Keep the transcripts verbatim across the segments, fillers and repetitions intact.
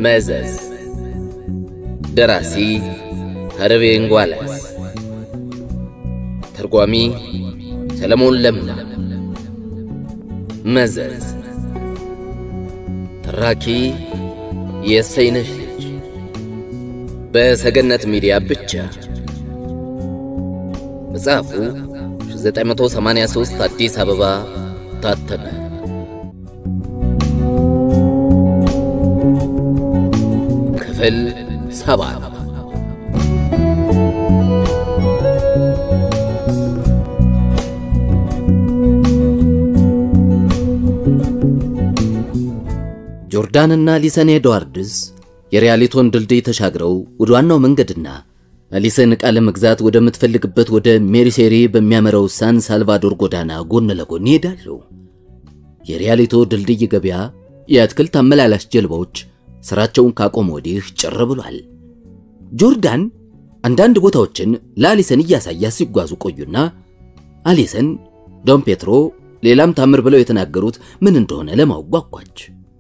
መዘዝ ደራሲ ሀረቤን ጓላስ ተርጓሚ ሰለሞን ለማ መዘዝ ተራኪ የሰይነሽ ልጅ በሰገነት ሚዲያ ብቻ መጽሐፉ ዘጠኝ መቶ ሰማንያ ሶስት አዲስ አበባ ታተመ። ክፍል ሰባት ጆርዳንና ሊሰን ኤድዋርድስ የሪያሊቶን ድልድይ ተሻግረው ወደ ዋናው መንገድና አሊሰን ቃለ መግዛት ወደ ምትፈልግበት ወደ ሜሪሴሪ በሚያመራው ሳን ሳልቫዶር ጎዳና ጎን ለጎን ይሄዳሉ። የሪያሊቶ ድልድይ ገበያ የአትክልት አመላላሽ ጀልባዎች ስራቸውን ካቆሙ ወዲህ ጭር ብሏል። ጆርዳን አንዳንድ ቦታዎችን ለአሊሰን እያሳያ ሲጓዙ ቆዩና አሊሰን ዶን ፔትሮ ሌላም ታምር ብለው የተናገሩት ምን እንደሆነ ለማወቅ ጓጓች።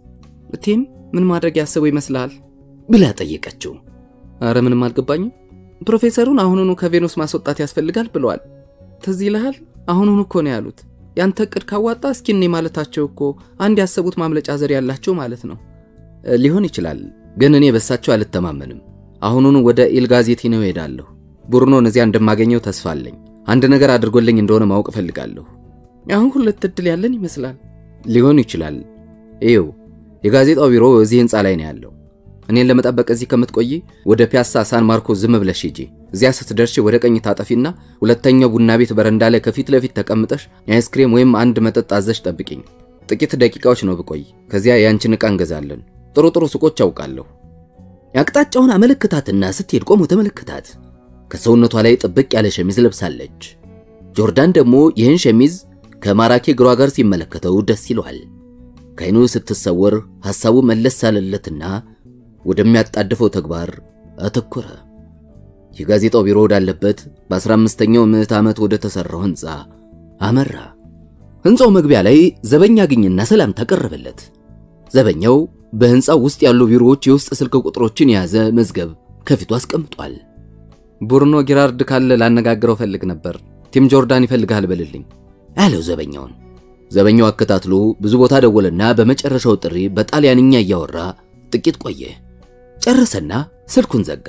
እቴም ምን ማድረግ ያሰቡ ይመስላል ብላ ጠየቀችው። አረ ምንም አልገባኝም። ፕሮፌሰሩን አሁኑኑ ከቬኑስ ማስወጣት ያስፈልጋል ብለዋል። ተዚህ ይልሃል አሁኑኑ እኮ ነው ያሉት። ያንተ እቅድ ካዋጣ እስኪኔ ማለታቸው እኮ አንድ ያሰቡት ማምለጫ ዘዴ ያላቸው ማለት ነው። ሊሆን ይችላል፣ ግን እኔ በሳቸው አልተማመንም። አሁኑኑ ወደ ኢልጋዜቲኖ ሄዳለሁ። ቡርኖን እዚያ እንደማገኘው ተስፋ አለኝ። አንድ ነገር አድርጎልኝ እንደሆነ ማወቅ ፈልጋለሁ። አሁን ሁለት እድል ያለን ይመስላል። ሊሆን ይችላል። ይው የጋዜጣው ቢሮ እዚህ ህንጻ ላይ ነው ያለው። እኔን ለመጠበቅ እዚህ ከምትቆይ ወደ ፒያሳ ሳን ማርኮ ዝም ብለሽ ሂጂ። እዚያ ስትደርሺ ወደ ቀኝ ታጠፊና ሁለተኛው ቡና ቤት በረንዳ ላይ ከፊት ለፊት ተቀምጠሽ አይስክሬም ወይም አንድ መጠጥ አዘሽ ጠብቂኝ። ጥቂት ደቂቃዎች ነው ብቆይ። ከዚያ ያንቺን ዕቃ እንገዛለን። ጥሩ ጥሩ ሱቆች አውቃለሁ። ያቅጣጫውን አመለከታትና ስትሄድ ቆሞ ተመለከታት። ከሰውነቷ ላይ ጥብቅ ያለ ሸሚዝ ለብሳለች። ጆርዳን ደግሞ ይህን ሸሚዝ ከማራኪ እግሯ ጋር ሲመለከተው ደስ ይለዋል። ከይኑ ስትሰወር ሐሳቡ መለስ ሳለለትና ወደሚያጣድፈው ተግባር አተኮረ። የጋዜጣው ቢሮ ወዳለበት በ15ኛው ምዕት ዓመት ወደ ተሰራው ህንጻ አመራ። ህንጻው መግቢያ ላይ ዘበኛ አግኝና ሰላም ተቀረበለት። ዘበኛው በህንጻው ውስጥ ያሉ ቢሮዎች የውስጥ ስልክ ቁጥሮችን የያዘ መዝገብ ከፊቱ አስቀምጧል። ቡርኖ ጊራርድ ካለ ላነጋግረው ፈልግ ነበር። ቲም ጆርዳን ይፈልጋል በልልኝ አለው ዘበኛውን። ዘበኛው አከታትሎ ብዙ ቦታ ደወለና በመጨረሻው ጥሪ በጣሊያንኛ እያወራ ጥቂት ቆየ። ጨረሰና ስልኩን ዘጋ።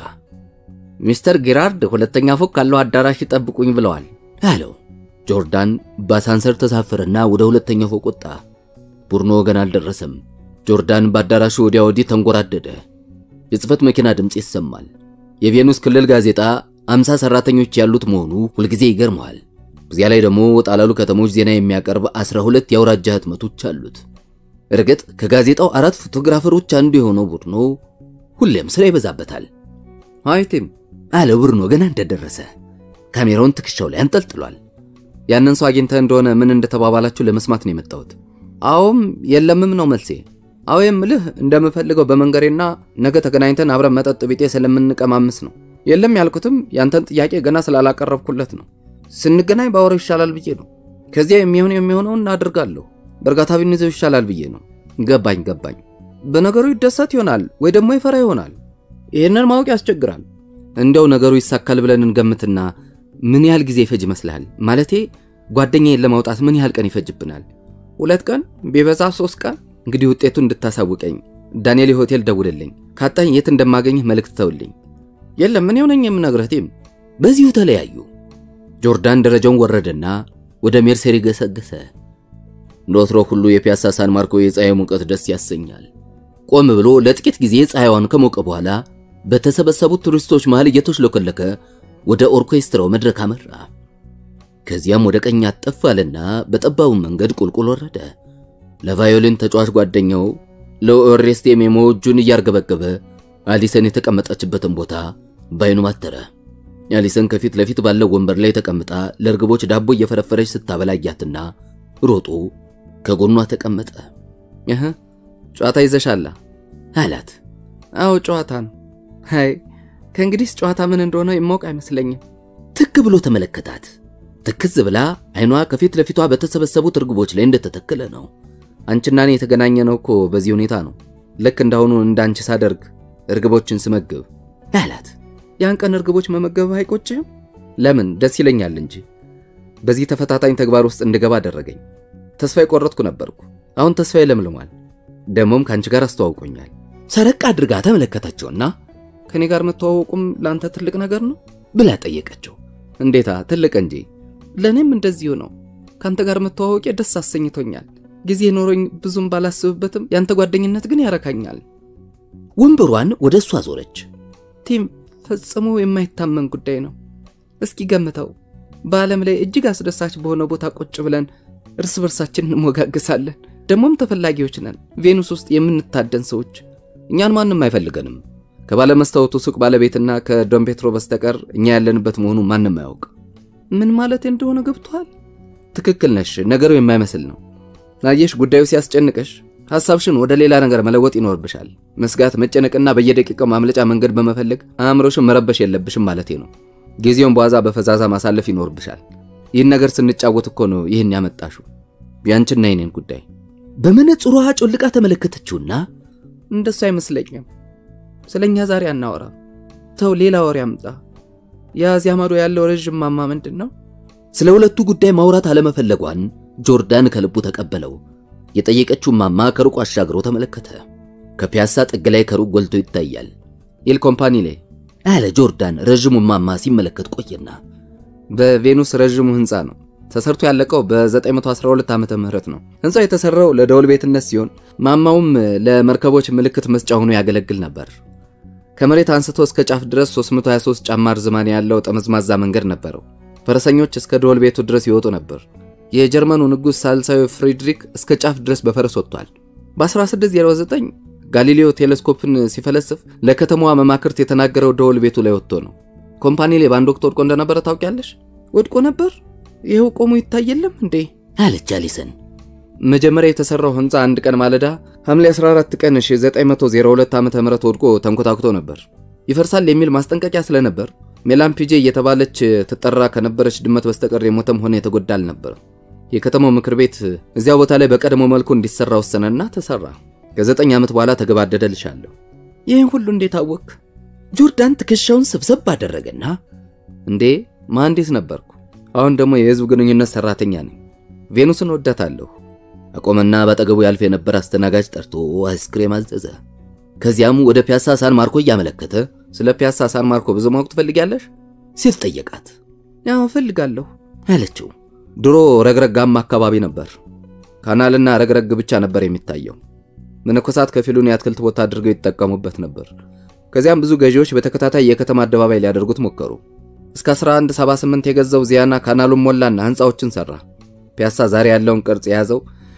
ሚስተር ጊራርድ ሁለተኛ ፎቅ ካለው አዳራሽ ይጠብቁኝ ብለዋል አለው። ጆርዳን በአሳንሰር ተሳፈረና ወደ ሁለተኛው ፎቅ ወጣ። ቡርኖ ገና አልደረሰም። ጆርዳን በአዳራሹ ወዲያ ወዲህ ተንጎራደደ። የጽፈት መኪና ድምጽ ይሰማል። የቬኑስ ክልል ጋዜጣ አምሳ ሰራተኞች ያሉት መሆኑ ሁልጊዜ ይገርመዋል። በዚያ ላይ ደግሞ ወጣላሉ ከተሞች ዜና የሚያቀርብ አስራ ሁለት የአውራጃ ህትመቶች አሉት። እርግጥ ከጋዜጣው አራት ፎቶግራፈሮች አንዱ የሆነው ቡርኖ ሁሌም ስራ ይበዛበታል። አይቲም አለ ቡርኖ ገና እንደደረሰ። ካሜራውን ትከሻው ላይ አንጠልጥሏል። ያንን ሰው አግኝተህ እንደሆነ ምን እንደተባባላችሁ ለመስማት ነው የመጣሁት። አዎም የለምም ነው መልሴ። አዎ የምልህ እንደምፈልገው በመንገሬና ነገ ተገናኝተን አብረን መጠጥ ቢጤ ስለምንቀማምስ ነው። የለም ያልኩትም ያንተን ጥያቄ ገና ስላላቀረብኩለት ነው። ስንገናኝ ባወራው ይሻላል ብዬ ነው። ከዚያ የሚሆን የሚሆነው እናደርጋለሁ። በርጋታ ቢንዘው ይሻላል ብዬ ነው። ገባኝ ገባኝ። በነገሩ ይደሰት ይሆናል ወይ ደግሞ ይፈራ ይሆናል። ይሄንን ማወቅ ያስቸግራል። እንደው ነገሩ ይሳካል ብለን እንገምትና ምን ያህል ጊዜ ይፈጅ ይመስላል? ማለቴ ጓደኛዬን ለማውጣት ምን ያህል ቀን ይፈጅብናል? ሁለት ቀን ቢበዛ ሶስት ቀን። እንግዲህ ውጤቱን እንድታሳውቀኝ ዳንኤል ሆቴል ደውልልኝ። ካጣኝ የት እንደማገኝህ መልእክት ተውልኝ። የለም ምን ይሆነኝ የምነግርህ ቲም። በዚሁ ተለያዩ። ጆርዳን ደረጃውን ወረደና ወደ ሜርሴሪ ገሰገሰ። ኖትሮ ሁሉ የፒያሳ ሳን ማርኮ የፀሐይ ሙቀት ደስ ያሰኛል። ቆም ብሎ ለጥቂት ጊዜ ፀሐይዋን ከሞቀ በኋላ በተሰበሰቡት ቱሪስቶች መሃል እየተሽለከለከ ወደ ኦርኬስትራው መድረክ አመራ። ከዚያም ወደ ቀኝ አጠፋለና በጠባው መንገድ ቁልቁል ወረደ። ለቫዮሊን ተጫዋች ጓደኛው ለኦሬስቴ ሜሞ እጁን እያርገበገበ አሊሰን የተቀመጠችበትን ቦታ ባይኑ ማተረ። አሊሰን ከፊት ለፊት ባለው ወንበር ላይ ተቀምጣ ለርግቦች ዳቦ እየፈረፈረች ስታበላያትና ሮጦ ከጎኗ ተቀመጠ። እህ ጨዋታ ይዘሻላ አላት። አዎ ጨዋታ ነው። አይ ከእንግዲህ ጨዋታ ምን እንደሆነ የማውቅ አይመስለኝም። ትክ ብሎ ተመለከታት። ትክዝ ብላ አይኗ ከፊት ለፊቷ በተሰበሰቡት ርግቦች ላይ እንደተተከለ ነው። አንቺና እኔ የተገናኘነው እኮ በዚህ ሁኔታ ነው ልክ እንዳሁኑ እንዳንቺ ሳደርግ እርግቦችን ስመግብ አላት። ያን ቀን እርግቦች መመገብ አይቆጭም? ለምን ደስ ይለኛል እንጂ። በዚህ ተፈታታኝ ተግባር ውስጥ እንድገባ አደረገኝ። ተስፋ የቆረጥኩ ነበርኩ። አሁን ተስፋዬ ለምልሟል። ደሞም ካንቺ ጋር አስተዋውቆኛል። ሰረቅ አድርጋ ተመለከተችውና ከኔ ጋር መተዋወቁም ላንተ ትልቅ ነገር ነው ብላ ጠየቀችው። እንዴታ ትልቅ እንጂ ለኔም እንደዚሁ ነው። ካንተ ጋር መተዋወቄ ደስ አሰኝቶኛል። ጊዜ ኖሮኝ ብዙም ባላስብበትም ያንተ ጓደኝነት ግን ያረካኛል። ወንበሯን ወደሷ ዞረች። ቲም ፈጽሞ የማይታመን ጉዳይ ነው። እስኪ ገምተው፣ በዓለም ላይ እጅግ አስደሳች በሆነ ቦታ ቁጭ ብለን እርስ በርሳችን እንሞጋገሳለን። ደሞም ተፈላጊዎች ነን። ቬኑስ ውስጥ የምንታደን ሰዎች። እኛን ማንም አይፈልገንም። ከባለ መስታወቱ ሱቅ ባለቤትና ከዶን ፔትሮ በስተቀር እኛ ያለንበት መሆኑ ማንም አያውቅ። ምን ማለት እንደሆነ ገብቷል? ትክክል ነሽ። ነገሩ የማይመስል ነው። ናየሽ፣ ጉዳዩ ሲያስጨንቅሽ ሐሳብሽን ወደ ሌላ ነገር መለወጥ ይኖርብሻል። መስጋት፣ መጨነቅና በየደቂቃው ማምለጫ መንገድ በመፈለግ አእምሮሽን መረበሽ የለብሽም ማለቴ ነው። ጊዜውን በዋዛ በፈዛዛ ማሳለፍ ይኖርብሻል። ይህን ነገር ስንጫወት እኮ ነው ይህን ያመጣሽው፣ ያንቺና የኔን ጉዳይ። በመነጽሯ ጮልቃ ተመለከተችውና እንደሱ አይመስለኝም። ስለኛ ዛሬ አናወራ። ተው ሌላ ወሬ አምጣ። ያዚያ ማዶ ያለው ረጅም ማማ ምንድነው? ስለ ሁለቱ ጉዳይ ማውራት አለመፈለጓን ጆርዳን ከልቡ ተቀበለው። የጠየቀችው ማማ ከሩቅ አሻግሮ ተመለከተ። ከፒያሳ ጥግ ላይ ከሩቅ ጎልቶ ይታያል። ኢል ኮምፓኒሌ አለ ጆርዳን ረጅሙ ማማ ሲመለከት ቆየና። በቬኑስ ረጅሙ ህንጻ ነው። ተሰርቶ ያለቀው በ912 ዓመተ ምህረት ነው። ህንጻው የተሰራው ለደወል ቤትነት ሲሆን ማማውም ለመርከቦች ምልክት መስጫ ሆኖ ያገለግል ነበር። ከመሬት አንስቶ እስከ ጫፍ ድረስ ሦስት መቶ ሃያ ሦስት ጫማ ርዝማኔ ያለው ጠመዝማዛ መንገድ ነበረው። ፈረሰኞች እስከ ደወል ቤቱ ድረስ ይወጡ ነበር። የጀርመኑ ንጉስ ሳልሳዊ ፍሬድሪክ እስከ ጫፍ ድረስ በፈረስ ወጥቷል። በ1609 ጋሊሌዮ ቴሌስኮፕን ሲፈለስፍ ለከተማዋ መማክርት የተናገረው ደወል ቤቱ ላይ ወጥቶ ነው። ኮምፓኒሌ ባንድ ወቅት ወድቆ እንደነበረ ታውቂያለሽ? ወድቆ ነበር? ይሄው ቆሞ ይታየለም እንዴ? አለች አሊሰን። መጀመሪያ የተሰራው ህንጻ አንድ ቀን ማለዳ ሐምሌ አስራ አራት ቀን ዘጠኝ መቶ ሁለት ዓመተ ምህረት ወድቆ ተንኮታኩቶ ነበር። ይፈርሳል የሚል ማስጠንቀቂያ ስለነበር ሜላምፒጄ እየተባለች ተጠራ ከነበረች ድመት በስተቀር የሞተም ሆነ የተጎዳ አልነበር። የከተማው ምክር ቤት እዚያው ቦታ ላይ በቀድሞ መልኩ እንዲሰራ ወሰነና ተሰራ። ከዘጠኝ ዓመት በኋላ ተገባደደልሻለሁ። ይሄን ሁሉ እንዴት አወቅ? ጆርዳን ትከሻውን ሰብሰብ አደረገና እንዴ መሐንዲስ ነበርኩ፣ አሁን ደግሞ የህዝብ ግንኙነት ሰራተኛ ነኝ። ቬኑስን ወዳታለሁ። አቆመና በጠገቡ ያልፍ የነበር አስተናጋጅ ጠርቶ አይስክሬም አዘዘ። ከዚያም ወደ ፒያሳ ሳን ማርኮ ያመለከተ ስለ ፒያሳ ሳን ማርኮ ብዙ ማወቅ ትፈልጊያለሽ ሲል ጠየቃት። ያው ፈልጋለሁ አለችው። ድሮ ረግረጋማ አካባቢ ነበር። ካናልና ረግረግ ብቻ ነበር የሚታየው። መነኮሳት ከፊሉን የአትክልት ቦታ አድርገው ይተጠቀሙበት ነበር። ከዚያም ብዙ ገዢዎች በተከታታይ የከተማ አደባባይ ሊያደርጉት ሞከሩ። እስከ አስራ አንድ ሰባ ስምንት የገዛው ዚያና ካናሉን ሞላና ህንጻዎችን ሰራ። ፒያሳ ዛሬ ያለውን ቅርጽ የያዘው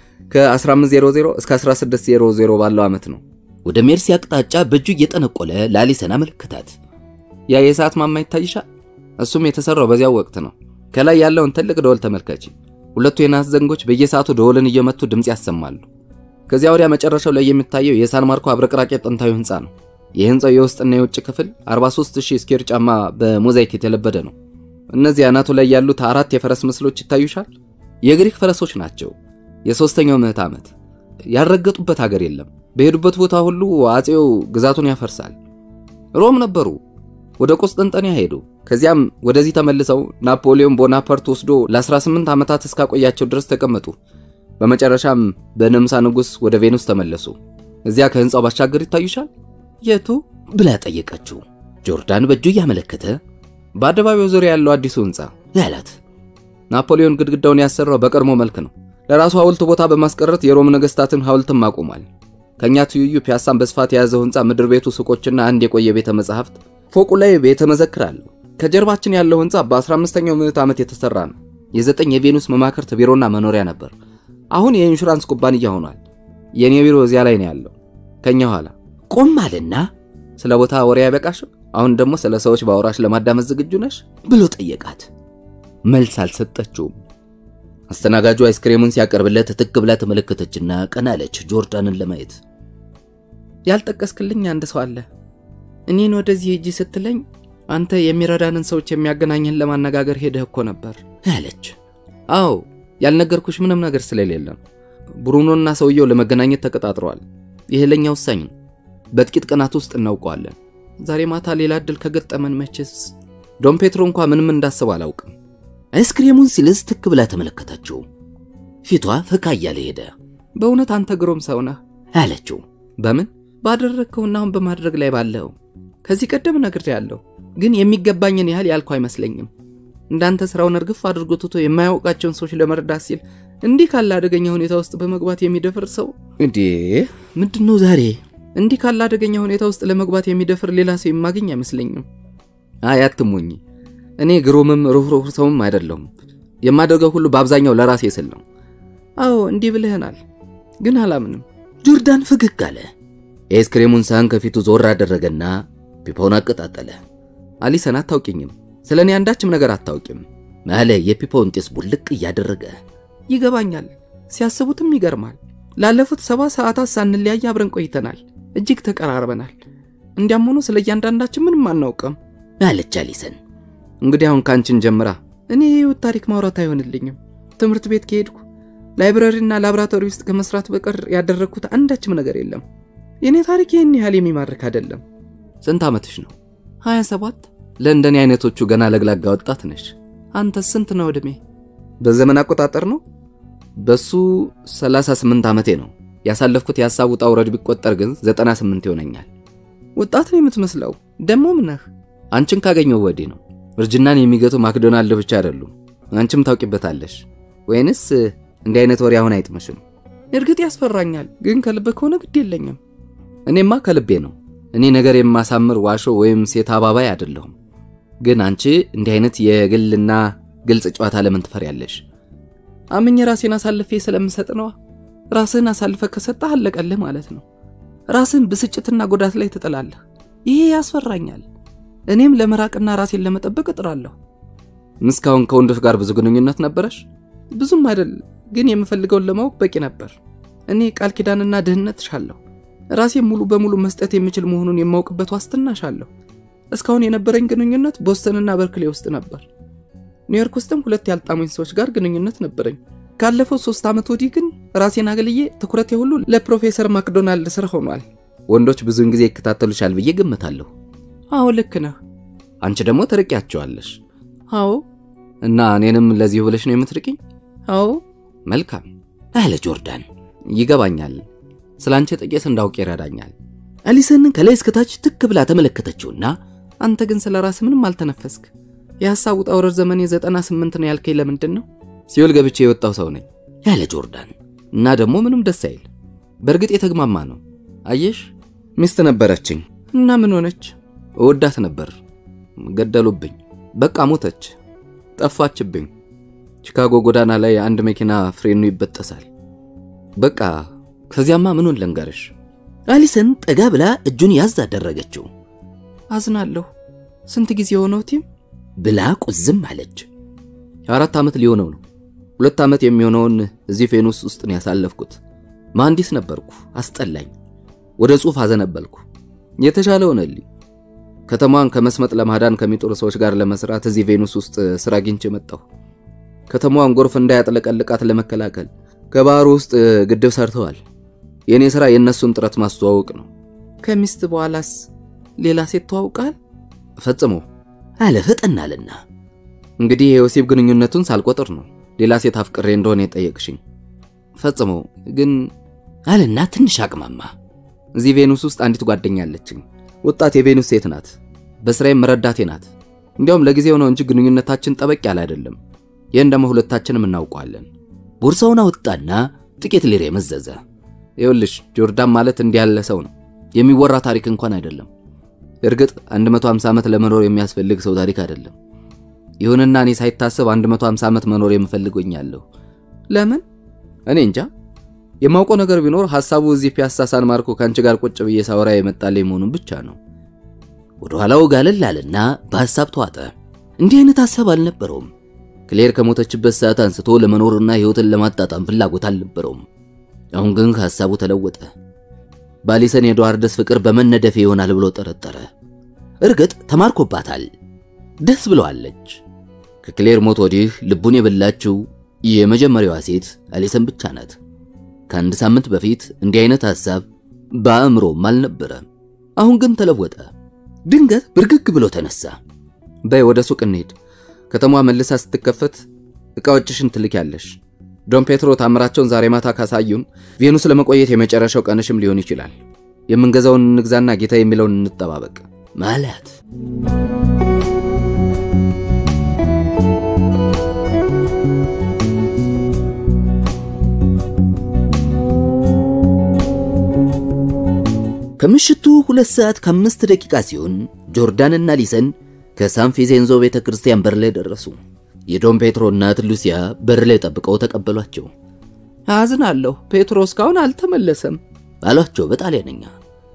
ከ1500 እስከ አስራ ስድስት መቶ ባለው ዓመት ነው። ወደ ሜርሲ አቅጣጫ በእጁ እየጠነቆለ ላሊሰን አመለከታት። ያ የሰዓት ማማ ይታይሻል? እሱም የተሰራው በዚያው ወቅት ነው። ከላይ ያለውን ትልቅ ደወል ተመልከቺ። ሁለቱ የናስ ዘንጎች በየሰዓቱ ደወልን እየመቱ ድምጽ ያሰማሉ። ከዚያ ወዲያ መጨረሻው ላይ የሚታየው የሳን ማርኮ አብረቅራቂ ጥንታዊ ህንጻ ነው። የህንጻው የውስጥና የውጭ ክፍል አርባ ሦስት ሺህ ስኩዌር ጫማ በሞዛይክ የተለበደ ነው። እነዚህ አናቱ ላይ ያሉት አራት የፈረስ ምስሎች ይታዩሻል? የግሪክ ፈረሶች ናቸው። የሶስተኛው ምዕተ ዓመት ያረገጡበት ሀገር የለም። በሄዱበት ቦታ ሁሉ አጼው ግዛቱን ያፈርሳል። ሮም ነበሩ፣ ወደ ቆስጠንጠንያ ሄዱ። ከዚያም ወደዚህ ተመልሰው ናፖሊዮን ቦናፓርት ወስዶ ለ18 ዓመታት እስካቆያቸው ድረስ ተቀመጡ። በመጨረሻም በነምሳ ንጉስ ወደ ቬኑስ ተመለሱ። እዚያ ከህንጻው ባሻገር ይታዩሻል? የቱ ብላ ጠየቀችው። ጆርዳን በእጁ ያመለከተ በአደባባዩ ዙሪያ ያለው አዲሱ ህንጻ ያላት። ናፖሊዮን ግድግዳውን ያሰራው በቀድሞ መልክ ነው። ለራሱ ሐውልት ቦታ በማስቀረት የሮም ነገስታትን ሐውልትም አቆሟል። ከኛ ትይዩ ፒያሳን በስፋት የያዘው ህንጻ ምድር ቤቱ ሱቆችና አንድ የቆየ ቤተ መጻሕፍት፣ ፎቁ ላይ ቤተ መዘክር አለው። ከጀርባችን ያለው ህንጻ በ15ኛው ምዕተ ዓመት የተሰራ ነው። የዘጠኝ የቬኑስ መማክርት ቢሮና መኖሪያ ነበር። አሁን የኢንሹራንስ ኩባንያ ሆኗል። የኔ ቢሮ እዚያ ላይ ነው ያለው ከኛ ኋላ። ቆም አለና ስለ ቦታ ወሬ ያበቃሽም? አሁን ደግሞ ስለ ሰዎች ባወራሽ ለማዳመጥ ዝግጁ ነሽ ብሎ ጠየቃት። መልስ አልሰጠችውም። አስተናጋጁ አይስክሬሙን ሲያቀርብለት ትክ ብላ ተመለከተችና ቀና አለች ጆርዳንን ለማየት። ያልጠቀስክልኝ አንድ ሰው አለ። እኔን ወደዚህ ሂጂ ስትለኝ አንተ የሚረዳንን ሰዎች የሚያገናኝን ለማነጋገር ሄደህ እኮ ነበር አለች። አዎ ያልነገርኩሽ ምንም ነገር ስለሌለ ብሩኖና ሰውየው ለመገናኘት ተቀጣጥረዋል። ይሄ ለኛ ወሳኝ ነው። በጥቂት ቀናት ውስጥ እናውቀዋለን። ዛሬ ማታ ሌላ እድል ከገጠመን መቼስ ዶን ፔትሮ እንኳን ምንም እንዳሰብ አላውቅም። አይስክሬሙን ሲልዝ ትክ ብላ ተመለከተችው። ፊቷ ፈካ እያለ ሄደ። በእውነት አንተ ግሩም ሰው ነህ አለችው። በምን? ባደረከውና አሁን በማድረግ ላይ ባለው። ከዚህ ቀደም ነግሬያለሁ፣ ግን የሚገባኝን ያህል ያልኩ አይመስለኝም። እንዳንተ ስራውን እርግፍ አድርጎ ትቶ የማያውቃቸውን ሰዎች ለመርዳት ሲል እንዲህ ካለ አደገኛ ሁኔታ ውስጥ በመግባት የሚደፍር ሰው እንዴ! ምንድነው ዛሬ እንዲህ ካለ አደገኛ ሁኔታ ውስጥ ለመግባት የሚደፍር ሌላ ሰው የማገኝ አይመስለኝም። አይ አትሙኝ። እኔ ግሩምም ሩህሩህ ሰውም አይደለሁም። የማደርገው ሁሉ በአብዛኛው ለራሴ ስል ነው። አዎ እንዲህ ብለህናል፣ ግን አላምንም። ጆርዳን ፈገግ አለ። የአይስክሬሙን ሳህን ከፊቱ ዞር አደረገና ፒፖውን አቀጣጠለ። አሊሰን አታውቂኝም፣ ስለኔ አንዳችም ነገር አታውቂም ማለ የፒፖውን ጤስ ቡልቅ እያደረገ። ይገባኛል፣ ሲያስቡትም ይገርማል። ላለፉት ሰባ ሰዓታት ሳንለያይ አብረን ቆይተናል። እጅግ ተቀራርበናል። እንዲያም ሆኖ ስለ እያንዳንዳችን ምንም አናውቅም አለች አሊሰን። እንግዲህ አሁን ካንቺን ጀምራ እኔ የህይወት ታሪክ ማውራት አይሆንልኝም። ትምህርት ቤት ከሄድኩ ላይብረሪና ላብራቶሪ ውስጥ ከመስራት በቀር ያደረኩት አንዳችም ነገር የለም። የኔ ታሪክ ይሄን ያህል የሚማርክ አይደለም። ስንት ዓመትሽ ነው? ሃያ ሰባት ለእንደኔ አይነቶቹ ገና ለግላጋ ወጣት ነሽ። አንተ ስንት ነው እድሜ? በዘመን አቆጣጠር ነው። በሱ ሰላሳ ስምንት ዓመቴ ነው። ያሳለፍኩት ያሳቡ ጣውረድ ቢቆጠር ግን ዘጠና ስምንት ይሆነኛል። ወጣት ነው የምትመስለው። ደሞም ነህ። አንቺን ካገኘው ወዲህ ነው። እርጅናን የሚገቱ ማክዶናልድ ብቻ አይደሉም። አንቺም ታውቂበታለሽ። ወይንስ እንዲህ አይነት ወሬ አሁን አይጥመሽም? እርግጥ ያስፈራኛል፣ ግን ከልብ ከሆነ ግድ የለኝም። እኔማ ከልቤ ነው። እኔ ነገር የማሳምር ዋሾ ወይም ሴት አባባይ አይደለሁም። ግን አንቺ እንዲህ አይነት የግልና ግልጽ ጨዋታ ለምን ትፈሪያለሽ? አምኜ ራሴን አሳልፌ ስለምሰጥ ነው። ራስህን አሳልፈ ከሰጠህ አለቀልህ ማለት ነው። ራስህን ብስጭትና ጎዳት ላይ ትጥላለህ። ይሄ ያስፈራኛል። እኔም ለመራቅና ራሴን ለመጠበቅ እጥራለሁ። ምስካውን ከወንዶች ጋር ብዙ ግንኙነት ነበረሽ? ብዙም አይደል፣ ግን የምፈልገውን ለማወቅ በቂ ነበር። እኔ ቃል ኪዳንና ድህነት ሻለሁ። ራሴን ሙሉ በሙሉ መስጠት የምችል መሆኑን የማውቅበት ዋስትና ሻለሁ። እስካሁን የነበረኝ ግንኙነት ቦስተንና በርክሌ ውስጥ ነበር። ኒውዮርክ ውስጥም ሁለት ያልጣሙኝ ሰዎች ጋር ግንኙነት ነበረኝ። ካለፈው ሶስት ዓመት ወዲህ ግን ራሴን አገልዬ ትኩረቴ ሁሉ ለፕሮፌሰር ማክዶናልድ ስራ ሆኗል። ወንዶች ብዙውን ጊዜ ይከታተሉሻል ብዬ ገምታለሁ። አዎ ልክ ነህ። አንቺ ደግሞ ትርቂያቸዋለሽ። አዎ። እና እኔንም ለዚህ ብለሽ ነው የምትርቂኝ? አዎ። መልካም አለ ጆርዳን። ይገባኛል። ስላንቺ ጥቂት እንዳውቅ ይረዳኛል። አሊሰን ከላይ እስከ ታች ትክ ብላ ተመለከተችውና አንተ ግን ስለራስ ምንም አልተነፈስክ። የሐሳቡ ጣውረድ ዘመኔ ዘጠና ስምንት ነው ያልከኝ ለምንድን ነው? ሲኦል ገብቼ የወጣው ሰው ነኝ ያለ ጆርዳን። እና ደግሞ ምንም ደስ አይል። በርግጥ የተግማማ ነው። አየሽ፣ ሚስት ነበረችኝ። እና ምን ሆነች? እወዳት ነበር። ገደሉብኝ። በቃ ሞተች። ጠፋችብኝ። ቺካጎ ጎዳና ላይ አንድ መኪና ፍሬኑ ይበጠሳል። በቃ ከዚያማ ምኑን ልንገርሽ? አሊሰን ጠጋ ብላ እጁን ያዝ አደረገችው። አዝናለሁ። ስንት ጊዜ ሆነው ቲም ብላ ቁዝም አለች። አራት ዓመት ሊሆነው ነው። ሁለት ዓመት የሚሆነውን እዚህ ፌኑስ ውስጥ ነው ያሳለፍኩት። መሐንዲስ ነበርኩ። አስጠላኝ። ወደ ጽሑፍ አዘነበልኩ። የተሻለ ሆነልኝ። ከተማዋን ከመስመጥ ለማዳን ከሚጥሩ ሰዎች ጋር ለመስራት እዚህ ቬኑስ ውስጥ ስራ አግኝቼ መጣሁ። ከተማዋን ጎርፍ እንዳያጥለቀልቃት ለመከላከል ከባህሩ ውስጥ ግድብ ሰርተዋል። የኔ ስራ የነሱን ጥረት ማስተዋወቅ ነው። ከሚስት በኋላስ ሌላ ሴት ተዋውቃል? ፈጽሞ አለ ፈጠናልና። እንግዲህ የወሲብ ግንኙነቱን ሳልቆጥር ነው ሌላ ሴት አፍቅሬ እንደሆነ የጠየቅሽኝ። ፈጽሞ ግን አለና ትንሽ አቅማማ። እዚህ ቬኑስ ውስጥ አንዲት ጓደኛ አለችኝ። ወጣት የቬኑስ ሴት ናት። በስራዬ መረዳቴ ናት። እንዲያውም ለጊዜው ነው እንጂ ግንኙነታችን ጠበቅ ያለ አይደለም። ይሄን ደግሞ ሁለታችንም እናውቀዋለን። ቦርሳውን አወጣና ጥቂት ሊሬ መዘዘ። ይኸውልሽ ጆርዳን ማለት እንዲህ ያለ ሰው ነው። የሚወራ ታሪክ እንኳን አይደለም። እርግጥ አንድ መቶ ሃምሳ ዓመት ለመኖር የሚያስፈልግ ሰው ታሪክ አይደለም። ይሁንና እኔ ሳይታሰብ አንድ መቶ ሃምሳ ዓመት መኖር የምፈልገኛለሁ። ለምን? እኔ እንጃ። የማውቀው ነገር ቢኖር ሐሳቡ እዚህ ፒያሳ ሳን ማርኮ ካንቺ ጋር ቁጭ ብዬ ሳወራ የመጣልኝ መሆኑን ብቻ ነው። ወደ ኋላው ጋለላልና በሐሳብ ተዋጠ። እንዲህ አይነት ሐሳብ አልነበረውም። ክሌር ከሞተችበት ሰዓት አንስቶ ለመኖርና ህይወትን ለማጣጣም ፍላጎት አልነበረውም። አሁን ግን ሐሳቡ ተለወጠ። ባሊሰን የኤድዋርድስ ፍቅር በመነደፍ ይሆናል ብሎ ጠረጠረ። እርግጥ ተማርኮባታል። ደስ ብለዋለች። ከክሌር ሞት ወዲህ ልቡን የበላችው የመጀመሪያዋ ሴት አሊሰን ብቻ ናት። ከአንድ ሳምንት በፊት እንዲህ አይነት ሐሳብ በአእምሮም አልነበረ። አሁን ግን ተለወጠ። ድንገት ብርግግ ብሎ ተነሳ። በይ ወደ ሱቅ እንሂድ። ከተማዋ መልሳ ስትከፈት እቃዎችሽን ትልኪያለሽ። ዶን ፔትሮ ታምራቸውን ዛሬ ማታ ካሳዩን ቬኑስ ለመቆየት የመጨረሻው ቀንሽም ሊሆን ይችላል። የምንገዛውን እንግዛና ጌታ የሚለውን እንጠባበቅ ማለት ከምሽቱ ሁለት ሰዓት ከአምስት ደቂቃ ሲሆን ጆርዳንና ሊሰን ከሳን ፊዜንዞ ቤተክርስቲያን በር ላይ ደረሱ። የዶን ፔትሮ እናት ሉሲያ በር ላይ ጠብቀው ተቀበሏቸው። አዝናለሁ፣ ፔትሮ እስካሁን አልተመለሰም አሏቸው በጣሊያንኛ።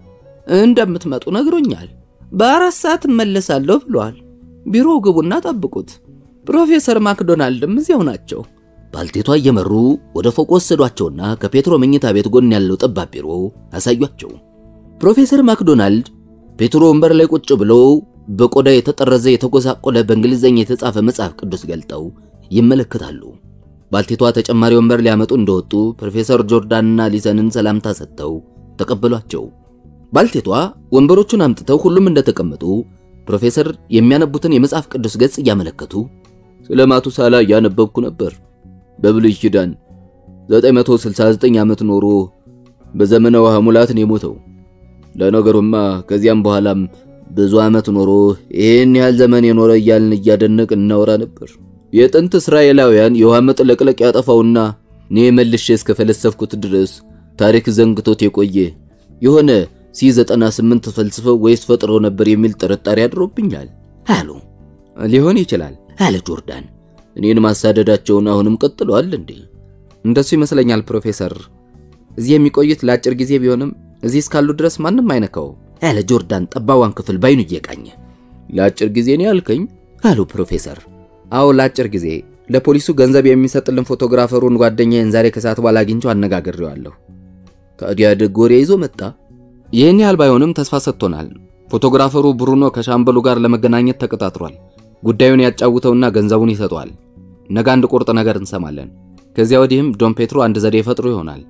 እንደምትመጡ ነግሮኛል። በአራት ሰዓት እመለሳለሁ ብሏል። ቢሮ ግቡና ጠብቁት። ፕሮፌሰር ማክዶናልድም እዚያው ናቸው። ባልቴቷ እየመሩ ወደ ፎቅ ወሰዷቸውና ከፔትሮ መኝታ ቤት ጎን ያለው ጠባብ ቢሮ አሳዩአቸው። ፕሮፌሰር ማክዶናልድ ፔትሮ ወንበር ላይ ቁጭ ብሎ በቆዳ የተጠረዘ የተጎሳቆለ በእንግሊዘኛ የተጻፈ መጽሐፍ ቅዱስ ገልጠው ይመለከታሉ። ባልቴቷ ተጨማሪ ወንበር ሊያመጡ እንደወጡ ፕሮፌሰር ጆርዳንና ሊሰንን ሰላምታ ሰጥተው ተቀበሏቸው። ባልቴቷ ወንበሮቹን አምጥተው ሁሉም እንደተቀመጡ ፕሮፌሰር የሚያነቡትን የመጽሐፍ ቅዱስ ገጽ እያመለከቱ ስለ ማቱሳላ ያነበብኩ ነበር። በብሉይ ኪዳን ዘጠኝ መቶ ስልሳ ዘጠኝ ዓመት ኖሮ በዘመነ ውሃ ሙላት ነው የሞተው። ለነገሩማ ከዚያም በኋላም ብዙ ዓመት ኖሮ ይሄን ያህል ዘመን የኖረ እያልን እያደነቅ እናወራ ነበር። የጥንት እስራኤላውያን የውሃ መጥለቅለቅ ያጠፋውና እኔ መልሼ እስከፈለሰፍኩት ድረስ ታሪክ ዘንግቶት የቆየ የሆነ ሲ ዘጠና ስምንት ፈልስፈው ወይስ ፈጥረው ነበር የሚል ጥርጣሬ አድሮብኛል አሉ። ሊሆን ይችላል አለ ጆርዳን። እኔን ማሳደዳቸውን አሁንም ቀጥሏል እንዴ? እንደሱ ይመስለኛል ፕሮፌሰር። እዚህ የሚቆዩት ለአጭር ጊዜ ቢሆንም እዚህ እስካሉ ድረስ ማንም አይነካው አለ ጆርዳን ጠባዋን ክፍል ባይኑ እየቃኘ። ለአጭር ጊዜ ነው ያልከኝ? አሉ ፕሮፌሰር። አዎ ለአጭር ጊዜ። ለፖሊሱ ገንዘብ የሚሰጥልን ፎቶግራፈሩን ጓደኛዬን ዛሬ ከሰዓት በኋላ አግኝቼው አነጋግሬዋለሁ። ታዲያ ደግ ወሬ ይዞ መጣ? ይህን ያህል ባይሆንም ተስፋ ሰጥቶናል። ፎቶግራፈሩ ብሩኖ ከሻምበሉ ጋር ለመገናኘት ተቀጣጥሯል። ጉዳዩን ያጫውተውና ገንዘቡን ይሰጠዋል። ነገ አንድ ቁርጥ ነገር እንሰማለን። ከዚያ ወዲህም ዶን ፔትሮ አንድ ዘዴ ፈጥሮ ይሆናል።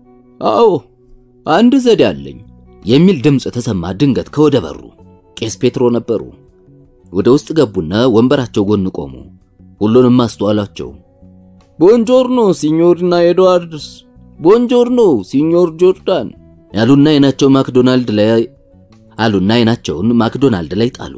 አዎ አንድ ዘዴ አለኝ የሚል ድምጽ ተሰማ ድንገት ከወደ በሩ። ቄስ ፔትሮ ነበሩ። ወደ ውስጥ ገቡና ወንበራቸው ጎን ቆሙ። ሁሉንም አስተዋላቸው። ቦንጆርኖ ሲኞርና ኤድዋርድስ፣ ቦንጆርኖ ሲኞር ጆርዳን ያሉና አይናቸው ማክዶናልድ ላይ አሉና አይናቸውን ማክዶናልድ ላይ ጣሉ።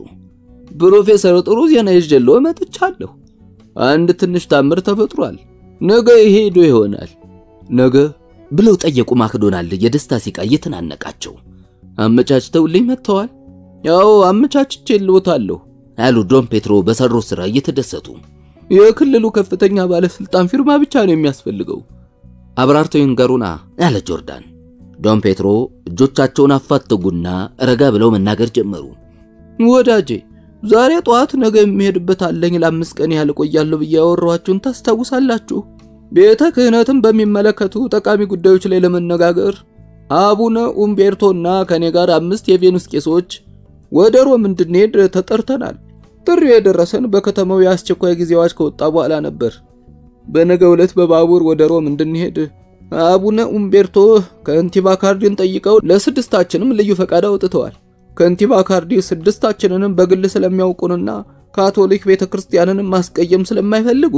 ፕሮፌሰር ጥሩ ዜና ይዤልዎ መጥቻለሁ። አንድ ትንሽ ታምር ተፈጥሯል። ነገ ይሄዱ ይሆናል። ነገ ብለው ጠየቁ ማክዶናልድ የደስታ ሲቃ እየተናነቃቸው። አመቻችተውልኝ መጥተዋል? ያው አመቻችቼልዎታለሁ አሉ ዶን ፔትሮ በሰሩ ስራ እየተደሰቱ። የክልሉ ከፍተኛ ባለስልጣን ፊርማ ብቻ ነው የሚያስፈልገው። አብራርተው ይንገሩና አለ ጆርዳን። ዶን ፔትሮ እጆቻቸውን አፋጠጉና ረጋ ብለው መናገር ጀመሩ። ወዳጄ ዛሬ ጧት ነገ የሚሄድበት አለኝ ለአምስት ቀን ያህል ቆያለሁ ብዬ ያወራኋችሁን ታስታውሳላችሁ? ቤተ ክህነትን በሚመለከቱ ጠቃሚ ጉዳዮች ላይ ለመነጋገር አቡነ ኡምቤርቶና ከኔ ጋር አምስት የቬኑስ ቄሶች ወደ ሮም እንድንሄድ ተጠርተናል። ጥሪው የደረሰን በከተማው የአስቸኳይ ጊዜ አዋጅ ከወጣ በኋላ ነበር። በነገው ዕለት በባቡር ወደ ሮም እንድንሄድ አቡነ ኡምቤርቶ ከንቲባ ካርዲን ጠይቀው ለስድስታችንም ልዩ ፈቃድ አውጥተዋል። ከንቲባ ካርዲ ስድስታችንንም በግል ስለሚያውቁንና ካቶሊክ ቤተክርስቲያንንም ማስቀየም ስለማይፈልጉ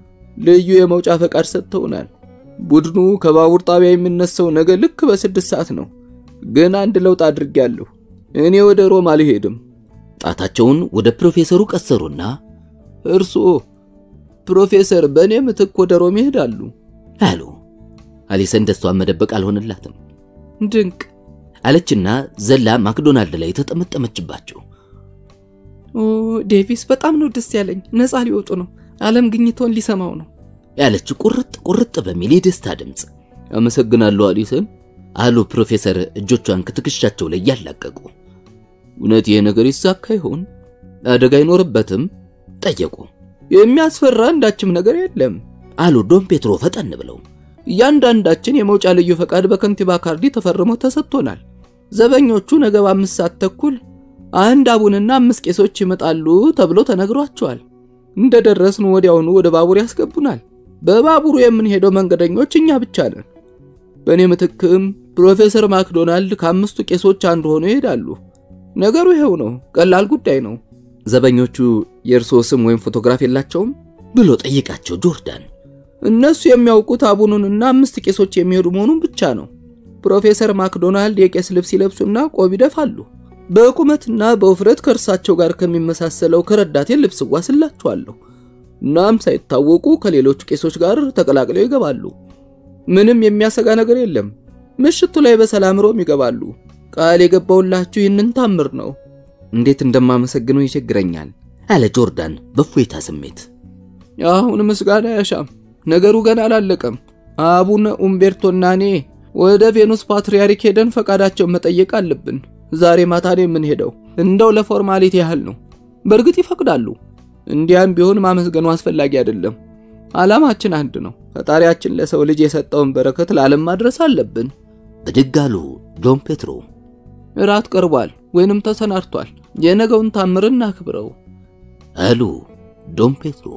ልዩ የመውጫ ፈቃድ ሰጥተውናል። ቡድኑ ከባቡር ጣቢያ የሚነሳው ነገ ልክ በስድስት ሰዓት ነው። ግን አንድ ለውጥ አድርጌያለሁ። እኔ ወደ ሮም አልሄድም። ጣታቸውን ወደ ፕሮፌሰሩ ቀሰሩና እርሶ ፕሮፌሰር በእኔ ምትክ ወደ ሮም ይሄዳሉ አሉ። አሊሰን ደስታዋን መደበቅ አልሆነላትም። ድንቅ አለችና ዘላ ማክዶናልድ ላይ ተጠመጠመችባቸው። ኦ ዴቪስ በጣም ነው ደስ ያለኝ። ነፃ ሊወጡ ነው። ዓለም ግኝቶን ሊሰማው ነው ያለች ቁርጥ ቁርጥ በሚል የደስታ ድምጽ። አመሰግናለሁ አሊሰን አሉ ፕሮፌሰር እጆቿን ከትከሻቸው ላይ ያላቀቁ። እውነት ይሄ ነገር ይሳካ ይሆን? አደጋ አይኖርበትም? ጠየቁ። የሚያስፈራ አንዳችም ነገር የለም አሉ ዶን ፔትሮ ፈጠን ብለው። ያንዳንዳችን የመውጫ ልዩ ፈቃድ በከንቲባ ካርዲ ተፈርሞ ተሰጥቶናል። ዘበኞቹ ነገ በአምስት ሰዓት ተኩል አንድ አቡንና አምስት ቄሶች ይመጣሉ ተብሎ ተነግሯቸዋል። እንደደረስን ወዲያውኑ ወደ ባቡር ያስገቡናል። በባቡሩ የምንሄደው መንገደኞች እኛ ብቻ ነን። በእኔ ምትክም ፕሮፌሰር ማክዶናልድ ከአምስቱ ቄሶች አንዱ ሆነው ይሄዳሉ። ነገሩ ይሄው ነው፣ ቀላል ጉዳይ ነው። ዘበኞቹ የእርሶ ስም ወይም ፎቶግራፍ የላቸውም ብሎ ጠይቃቸው ጆርዳን። እነሱ የሚያውቁት አቡኑንና አምስት ቄሶች የሚሄዱ መሆኑን ብቻ ነው። ፕሮፌሰር ማክዶናልድ የቄስ ልብስ ይለብሱና ቆብ ይደፋሉ። በቁመትና በውፍረት ከእርሳቸው ጋር ከሚመሳሰለው ከረዳቴ ልብስ ዋስላቸዋለሁ። እናም ሳይታወቁ ከሌሎች ቄሶች ጋር ተቀላቅለው ይገባሉ። ምንም የሚያሰጋ ነገር የለም። ምሽቱ ላይ በሰላም ሮም ይገባሉ። ቃል የገባውላችሁ ይህንን ታምር ነው። እንዴት እንደማመሰግነው ይቸግረኛል አለ ጆርዳን በእፎይታ ስሜት። አሁን ምስጋና ያሻም፣ ነገሩ ገና አላለቀም። አቡነ ኡምቤርቶና እኔ ወደ ቬኑስ ፓትርያርክ ሄደን ፈቃዳቸውን መጠየቅ አለብን። ዛሬ ማታ ነው የምንሄደው። እንደው ለፎርማሊቲ ያህል ነው። በእርግጥ ይፈቅዳሉ። እንዲያም ቢሆን ማመስገኑ አስፈላጊ አይደለም። ዓላማችን አንድ ነው። ፈጣሪያችን ለሰው ልጅ የሰጠውን በረከት ለዓለም ማድረስ አለብን። ብድግ አሉ ዶን ፔትሮ። እራት ቀርቧል ወይንም ተሰናድቷል። የነገውን ታምርና አክብረው አሉ ዶን ፔትሮ።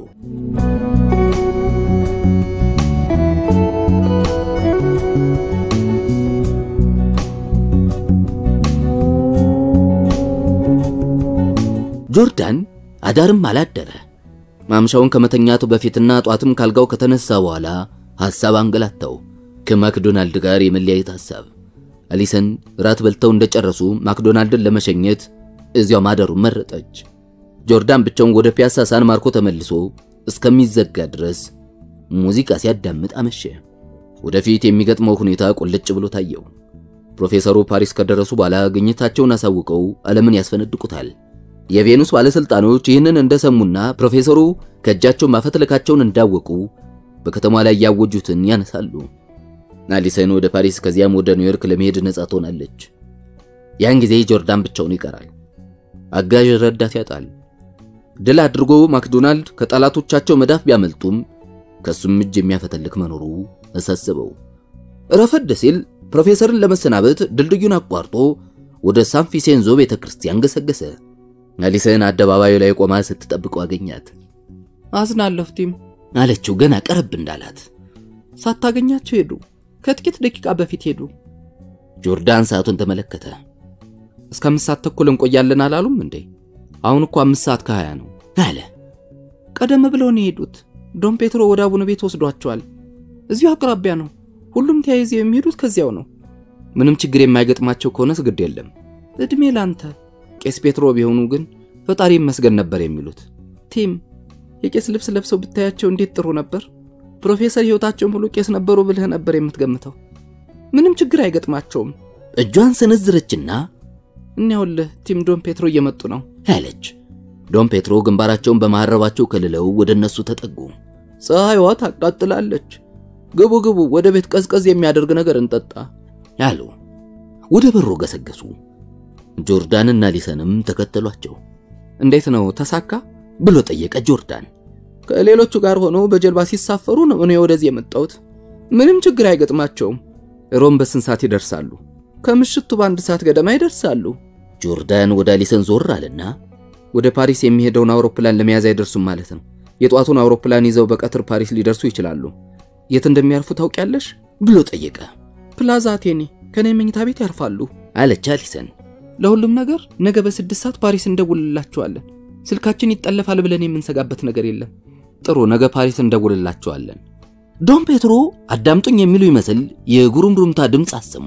ጆርዳን አዳርም አላደረ። ማምሻውን ከመተኛቱ በፊትና ጧትም ካልጋው ከተነሳ በኋላ ሐሳብ አንገላታው። ከማክዶናልድ ጋር የመለያየት ሐሳብ። አሊሰን ራት በልተው እንደጨረሱ ማክዶናልድን ለመሸኘት እዚያው ማደሩ መረጠች። ጆርዳን ብቻውን ወደ ፒያሳ ሳን ማርኮ ተመልሶ እስከሚዘጋ ድረስ ሙዚቃ ሲያዳምጥ አመሸ። ወደፊት የሚገጥመው ሁኔታ ቁልጭ ብሎ ታየው። ፕሮፌሰሩ ፓሪስ ከደረሱ በኋላ ግኝታቸውን አሳውቀው ዓለምን ያስፈነድቁታል። የቬኑስ ባለስልጣኖች ይህንን እንደሰሙና ፕሮፌሰሩ ከእጃቸው ማፈትለካቸውን እንዳወቁ በከተማዋ ላይ ያወጁትን ያነሳሉ። አሊሰን ወደ ፓሪስ ከዚያም ወደ ኒውዮርክ ለመሄድ ነጻ ትሆናለች። ያን ጊዜ ጆርዳን ብቻውን ይቀራል። አጋዥ ረዳት ያጣል። ድል አድርጎ ማክዶናልድ ከጠላቶቻቸው መዳፍ ቢያመልጡም ከሱም እጅ የሚያፈተልክ መኖሩ አሳሰበው። ረፈድ ሲል ፕሮፌሰርን ለመሰናበት ድልድዩን አቋርጦ ወደ ሳን ፊሴንዞ ቤተክርስቲያን ገሰገሰ። አሊሰን አደባባዩ ላይ ቆማ ስትጠብቀው አገኛት። አዝናለሁ ቲም አለችው ገና ቀረብ እንዳላት። ሳታገኛቸው ሄዱ። ከጥቂት ደቂቃ በፊት ሄዱ። ጆርዳን ሰዓቱን ተመለከተ። እስከ አምስት ሰዓት ተኩል እንቆያለን አላሉም እንዴ? አሁን እኮ አምስት ሰዓት ከሀያ ነው አለ። ቀደም ብለው ነው የሄዱት። ዶን ፔትሮ ወደ አቡነ ቤት ወስዷቸዋል። እዚሁ አቅራቢያ ነው። ሁሉም ተያይዘው የሚሄዱት ከዚያው ነው። ምንም ችግር የማይገጥማቸው ከሆነ ግድ የለም። እድሜ ላንተ። ቄስ ፔትሮ ቢሆኑ ግን ፈጣሪ ይመስገን ነበር የሚሉት። ቲም የቄስ ልብስ ለብሰው ብታያቸው እንዴት ጥሩ ነበር። ፕሮፌሰር ህይወታቸውን ሁሉ ቄስ ነበሩ ብለህ ነበር የምትገምተው። ምንም ችግር አይገጥማቸውም። እጇን ሰነዝረችና እናውልህ ቲም ዶን ፔትሮ እየመጡ ነው አለች። ዶን ፔትሮ ግንባራቸውን በማረባቸው ከልለው ወደነሱ ተጠጉ። ፀሐይዋ ታቃጥላለች። ግቡ ግቡ፣ ወደ ቤት ቀዝቀዝ የሚያደርግ ነገር እንጠጣ አሉ። ወደ በሩ ገሰገሱ። ጆርዳንና አሊሰንም ተከተሏቸው። እንዴት ነው ተሳካ ብሎ ጠየቀ ጆርዳን። ከሌሎቹ ጋር ሆኖ በጀልባ ሲሳፈሩ ነው እኔ ወደዚህ የመጣሁት። ምንም ችግር አይገጥማቸውም። ሮም በስንት ሰዓት ይደርሳሉ? ከምሽቱ በአንድ ሰዓት ገደማ ይደርሳሉ። ጆርዳን ወደ አሊሰን ዞር አለና ወደ ፓሪስ የሚሄደውን አውሮፕላን ለመያዝ አይደርሱም ማለት ነው። የጧቱን አውሮፕላን ይዘው በቀትር ፓሪስ ሊደርሱ ይችላሉ። የት እንደሚያርፉ ታውቂያለሽ? ብሎ ጠየቀ። ፕላዛ አቴኔ ከኔ መኝታ ቤት ያርፋሉ አለች አሊሰን። ለሁሉም ነገር ነገ በስድስት ሰዓት ፓሪስ እንደውልላቸዋለን። ስልካችን ይጠለፋል ብለን የምንሰጋበት ነገር የለም። ጥሩ፣ ነገ ፓሪስ እንደውልላቸዋለን። ዶን ፔትሮ አዳምጡኝ የሚሉ ይመስል የጉሩምሩምታ ድምጽ አሰሙ።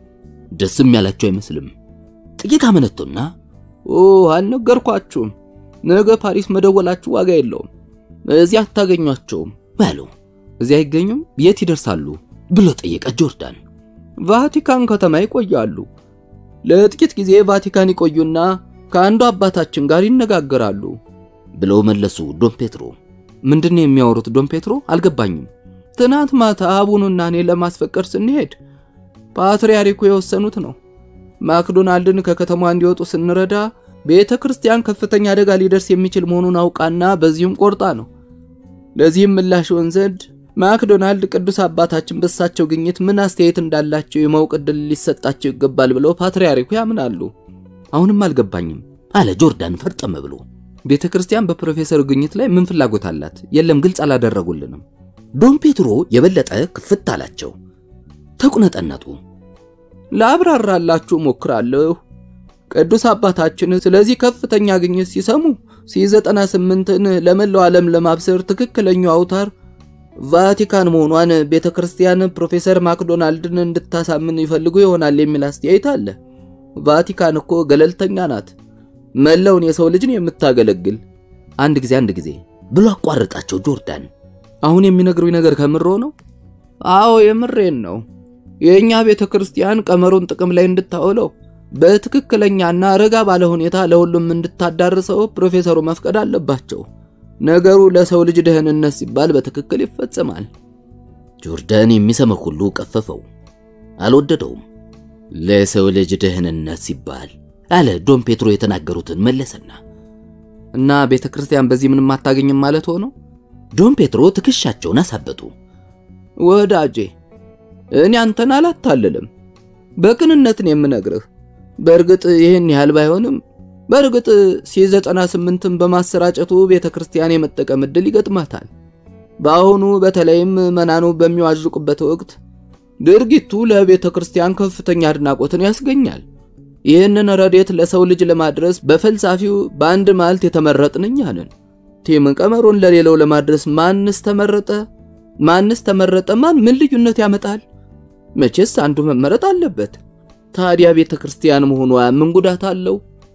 ደስም ያላቸው አይመስልም። ጥቂት አመነቱና ኦ አልነገርኳችሁም፣ ነገ ፓሪስ መደወላችሁ ዋጋ የለውም፣ እዚያ አታገኟቸውም ባሉ። እዚያ አይገኙም? የት ይደርሳሉ? ብሎ ጠየቀ ጆርዳን። ቫቲካን ከተማ ይቆያሉ። ለጥቂት ጊዜ ቫቲካን ይቆዩና ከአንዱ አባታችን ጋር ይነጋገራሉ ብለው መለሱ ዶን ፔትሮ። ምንድነው የሚያወሩት ዶን ፔትሮ? አልገባኝም። ትናንት ማታ አቡኑና እኔ ለማስፈቀድ ስንሄድ ፓትርያርኩ የወሰኑት ነው። ማክዶናልድን ከከተማዋ እንዲወጡ ስንረዳ ቤተክርስቲያን ከፍተኛ አደጋ ሊደርስ የሚችል መሆኑን አውቃና በዚህም ቆርጣ ነው። ለዚህም ምላሽ ወንዘድ ማክዶናልድ ቅዱስ አባታችን በሳቸው ግኝት ምን አስተያየት እንዳላቸው የማወቅ ዕድል ሊሰጣቸው ይገባል ብለው ፓትርያርኩ ያምናሉ። አሁንም አልገባኝም አለ ጆርዳን ፈርጠም ብሎ። ቤተክርስቲያን በፕሮፌሰር ግኝት ላይ ምን ፍላጎት አላት? የለም ግልጽ አላደረጉልንም። ዶን ፔትሮ የበለጠ ክፍት አላቸው። ተቁነጠነጡ። ላብራራላችሁ ሞክራለሁ። ቅዱስ አባታችን ስለዚህ ከፍተኛ ግኝት ሲሰሙ ሲ ዘጠና ስምንትን ለመላው ዓለም ለማብሰር ትክክለኛው አውታር ቫቲካን መሆኗን ቤተክርስቲያን ፕሮፌሰር ማክዶናልድን እንድታሳምን ይፈልጉ ይሆናል የሚል አስተያየት አለ። ቫቲካን እኮ ገለልተኛ ናት፣ መላውን የሰው ልጅን የምታገለግል። አንድ ጊዜ አንድ ጊዜ ብሎ አቋረጣቸው ጆርዳን። አሁን የሚነግሩኝ ነገር ከምሮ ነው? አዎ የምሬን ነው። የኛ ቤተክርስቲያን ቀመሩን ጥቅም ላይ እንድታውለው በትክክለኛና ረጋ ባለ ሁኔታ ለሁሉም እንድታዳርሰው ፕሮፌሰሩ መፍቀድ አለባቸው። ነገሩ ለሰው ልጅ ደህንነት ሲባል በትክክል ይፈጸማል። ጆርዳን የሚሰማው ሁሉ ቀፈፈው፣ አልወደደውም። ለሰው ልጅ ደህንነት ሲባል አለ ዶን ፔትሮ የተናገሩትን መለሰና እና ቤተክርስቲያን በዚህ ምንም አታገኝም ማለት ሆኖ? ዶን ፔትሮ ትከሻቸውን አሳበጡ። ወዳጄ እኔ አንተን አላታለለም፣ በቅንነት ነው የምነግርህ። በእርግጥ ይሄን ያህል ባይሆንም በእርግጥ ሲ ዘጠና ስምንትን በማሰራጨቱ ቤተክርስቲያን የመጠቀም እድል ይገጥማታል። በአሁኑ በተለይም መናኑ በሚዋዥቁበት ወቅት ድርጊቱ ለቤተክርስቲያን ከፍተኛ አድናቆትን ያስገኛል። ይህንን ረድኤት ለሰው ልጅ ለማድረስ በፈልሳፊው በአንድ ማልት የተመረጥንኛ ነን። ቲም ቀመሩን ለሌላው ለማድረስ ማንስ ተመረጠ? ማንስ ተመረጠ? ማን ምን ልዩነት ያመጣል? መቼስ አንዱ መመረጥ አለበት። ታዲያ ቤተክርስቲያን መሆኗ ምን ጉዳት አለው?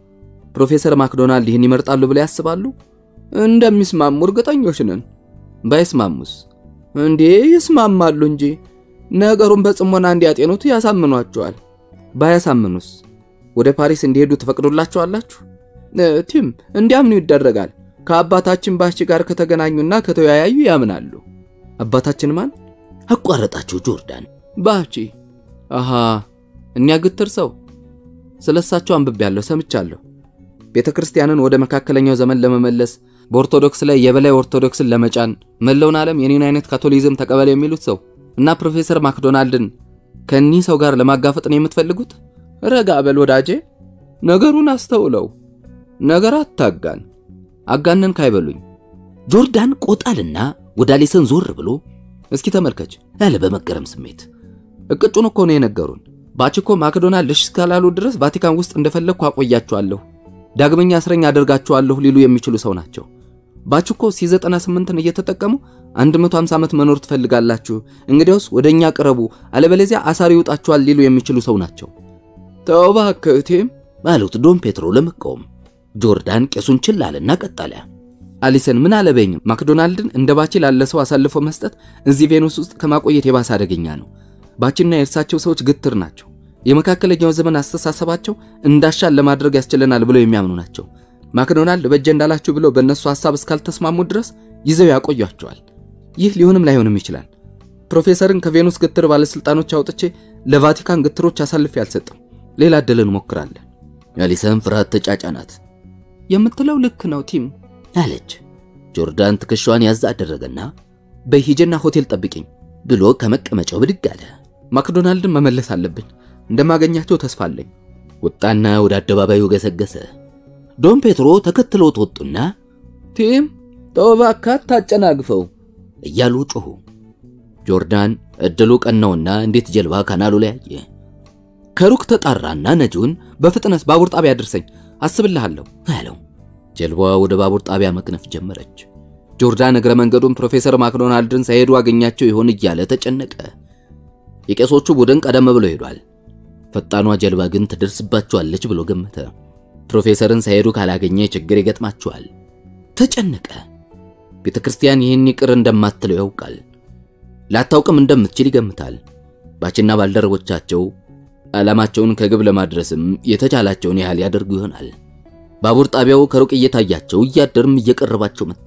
ፕሮፌሰር ማክዶናልድ ይህን ይመርጣሉ ብለው ያስባሉ? እንደሚስማሙ እርግጠኞች ነን። ባይስማሙስ? እንዴ ይስማማሉ እንጂ ነገሩን በጽሞና እንዲያጤኑት ያሳምኗቸዋል። ባያሳምኑስ ወደ ፓሪስ እንዲሄዱ ተፈቅዶላቸዋላችሁ? ቲም እንዲያምኑ ይደረጋል። ከአባታችን ባች ጋር ከተገናኙና ከተወያዩ ያምናሉ። አባታችን ማን? አቋረጣቸው ጆርዳን። ባቺ። አሃ እኛ ግትር ሰው። ስለሳቸው አንብቤያለሁ፣ ሰምቻለሁ። ቤተክርስቲያንን ወደ መካከለኛው ዘመን ለመመለስ በኦርቶዶክስ ላይ የበላይ ኦርቶዶክስን ለመጫን መለውን ዓለም የኔን አይነት ካቶሊዝም ተቀበል የሚሉት ሰው እና ፕሮፌሰር ማክዶናልድን ከዚህ ሰው ጋር ለማጋፈጥ ነው የምትፈልጉት? ረጋ በል ወዳጄ፣ ነገሩን አስተውለው። ነገር አታጋን፣ አጋነን ካይበሉኝ። ጆርዳን ቆጣልና ወደ አሊሰን ዞር ብሎ እስኪ ተመልከች ያለ በመገረም ስሜት። እቅጩን እኮ ነው የነገሩን። ባችኮ ማክዶናልድ እስካላሉ ድረስ ቫቲካን ውስጥ እንደፈለኩ አቆያቸዋለሁ፣ ዳግመኛ እስረኛ አደርጋቸዋለሁ ሊሉ የሚችሉ ሰው ናቸው። ባችኮ ሲ ዘጠና ስምንትን እየተጠቀሙ አንድ መቶ ሃምሳ ዓመት መኖር ትፈልጋላችሁ፣ እንግዲያውስ ወደኛ ቅረቡ አለበለዚያ አሳሪ ይውጣችኋል ሊሉ የሚችሉ ሰው ናቸው። ተው እባክህ ቲም ማለት ዶን ፔትሮ ለመቆም። ጆርዳን ቄሱን ችላልና ቀጠለ። አሊሰን ምን አለበኝ? ማክዶናልድን እንደ ባቺ ላለ ሰው አሳልፎ መስጠት እዚህ ቬኑስ ውስጥ ከማቆየት የባሰ አደገኛ ነው። ባቺና የእርሳቸው ሰዎች ግትር ናቸው። የመካከለኛው ዘመን አስተሳሰባቸው እንዳሻል ለማድረግ ያስችለናል ብለው የሚያምኑ ናቸው። ማክዶናልድ በእጀ እንዳላችሁ ብለው በእነሱ ሐሳብ እስካልተስማሙ ድረስ ይዘው ያቆያቸዋል። ይህ ሊሆንም ላይሆንም ይችላል። ፕሮፌሰርን ከቬኑስ ግትር ባለስልጣኖች አውጥቼ ለቫቲካን ግትሮች አሳልፌ አልሰጥም። ሌላ እድልን እንሞክራለን። አሊሰን ፍርሃት ተጫጫናት። የምትለው ልክ ነው ቲም አለች። ጆርዳን ትከሻዋን ያዝ አደረገና በሂጅና ሆቴል ጠብቂኝ ብሎ ከመቀመጫው ብድግ አለ። ማክዶናልድን መመለስ አለብኝ፣ እንደማገኛቸው ተስፋ አለኝ። ወጣና ወደ አደባባዩ ገሰገሰ። ዶን ፔትሮ ተከትሎት ወጡና ቲም ተወባካት ታጨናግፈው እያሉ ጮሁ። ጆርዳን እድሉ ቀናውና እንዴት ጀልባ ካናሉ ላይ አየ። ከሩቅ ተጣራና ነጂውን በፍጥነት ባቡር ጣቢያ አድርሰኝ አስብልሃለሁ አለው። ጀልባዋ ወደ ባቡር ጣቢያ መቅነፍ ጀመረች። ጆርዳን እግረ መንገዱን ፕሮፌሰር ማክዶናልድን ሳይሄዱ አገኛቸው ይሆን እያለ ተጨነቀ። የቄሶቹ ቡድን ቀደም ብሎ ሄዷል። ፈጣኗ ጀልባ ግን ትደርስባቸዋለች ብሎ ገመተ። ፕሮፌሰርን ሳይሄዱ ካላገኘ ችግር ይገጥማቸዋል። ተጨነቀ። ቤተክርስቲያን ይህን ይቅር እንደማትለው ያውቃል። ላታውቅም እንደምትችል ይገምታል። ባችና ባልደረቦቻቸው ዓላማቸውን ከግብ ለማድረስም የተቻላቸውን ያህል ያደርጉ ይሆናል። ባቡር ጣቢያው ከሩቅ እየታያቸው እያደርም እየቀረባቸው መጣ።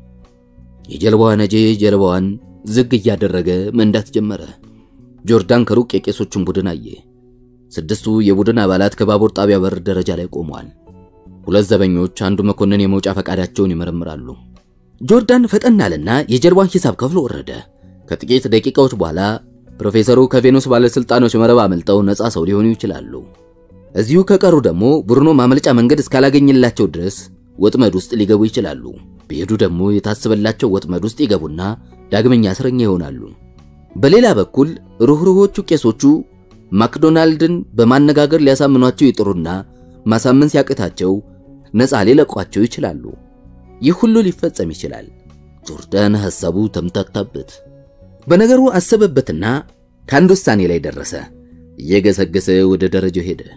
የጀልባዋ ነጂ ጀልባዋን ዝግ እያደረገ መንዳት ጀመረ። ጆርዳን ከሩቅ የቄሶቹን ቡድን አየ። ስድስቱ የቡድን አባላት ከባቡር ጣቢያ በር ደረጃ ላይ ቆመዋል። ሁለት ዘበኞች፣ አንዱ መኮንን የመውጫ ፈቃዳቸውን ይመረምራሉ። ጆርዳን ፈጠናልና የጀልባዋን ሂሳብ ከፍሎ ወረደ። ከጥቂት ደቂቃዎች በኋላ ፕሮፌሰሩ ከቬኑስ ባለስልጣኖች መረብ አመልጠው ነፃ ሰው ሊሆኑ ይችላሉ። እዚሁ ከቀሩ ደግሞ ቡድኑ ማመልጫ መንገድ እስካላገኘላቸው ድረስ ወጥመድ ውስጥ ሊገቡ ይችላሉ። ቢሄዱ ደግሞ የታሰበላቸው ወጥመድ ውስጥ ይገቡና ዳግመኛ እስረኛ ይሆናሉ። በሌላ በኩል ሩህሩሆቹ ቄሶቹ ማክዶናልድን በማነጋገር ሊያሳምኗቸው ይጥሩና ማሳመን ሲያቅታቸው ነፃ ሊለቋቸው ይችላሉ። ይህ ሁሉ ሊፈጸም ይችላል። ጆርዳን ሐሳቡ ተምታታበት። በነገሩ አሰበበትና ከአንድ ውሳኔ ላይ ደረሰ። እየገሰገሰ ወደ ደረጃው ሄደ።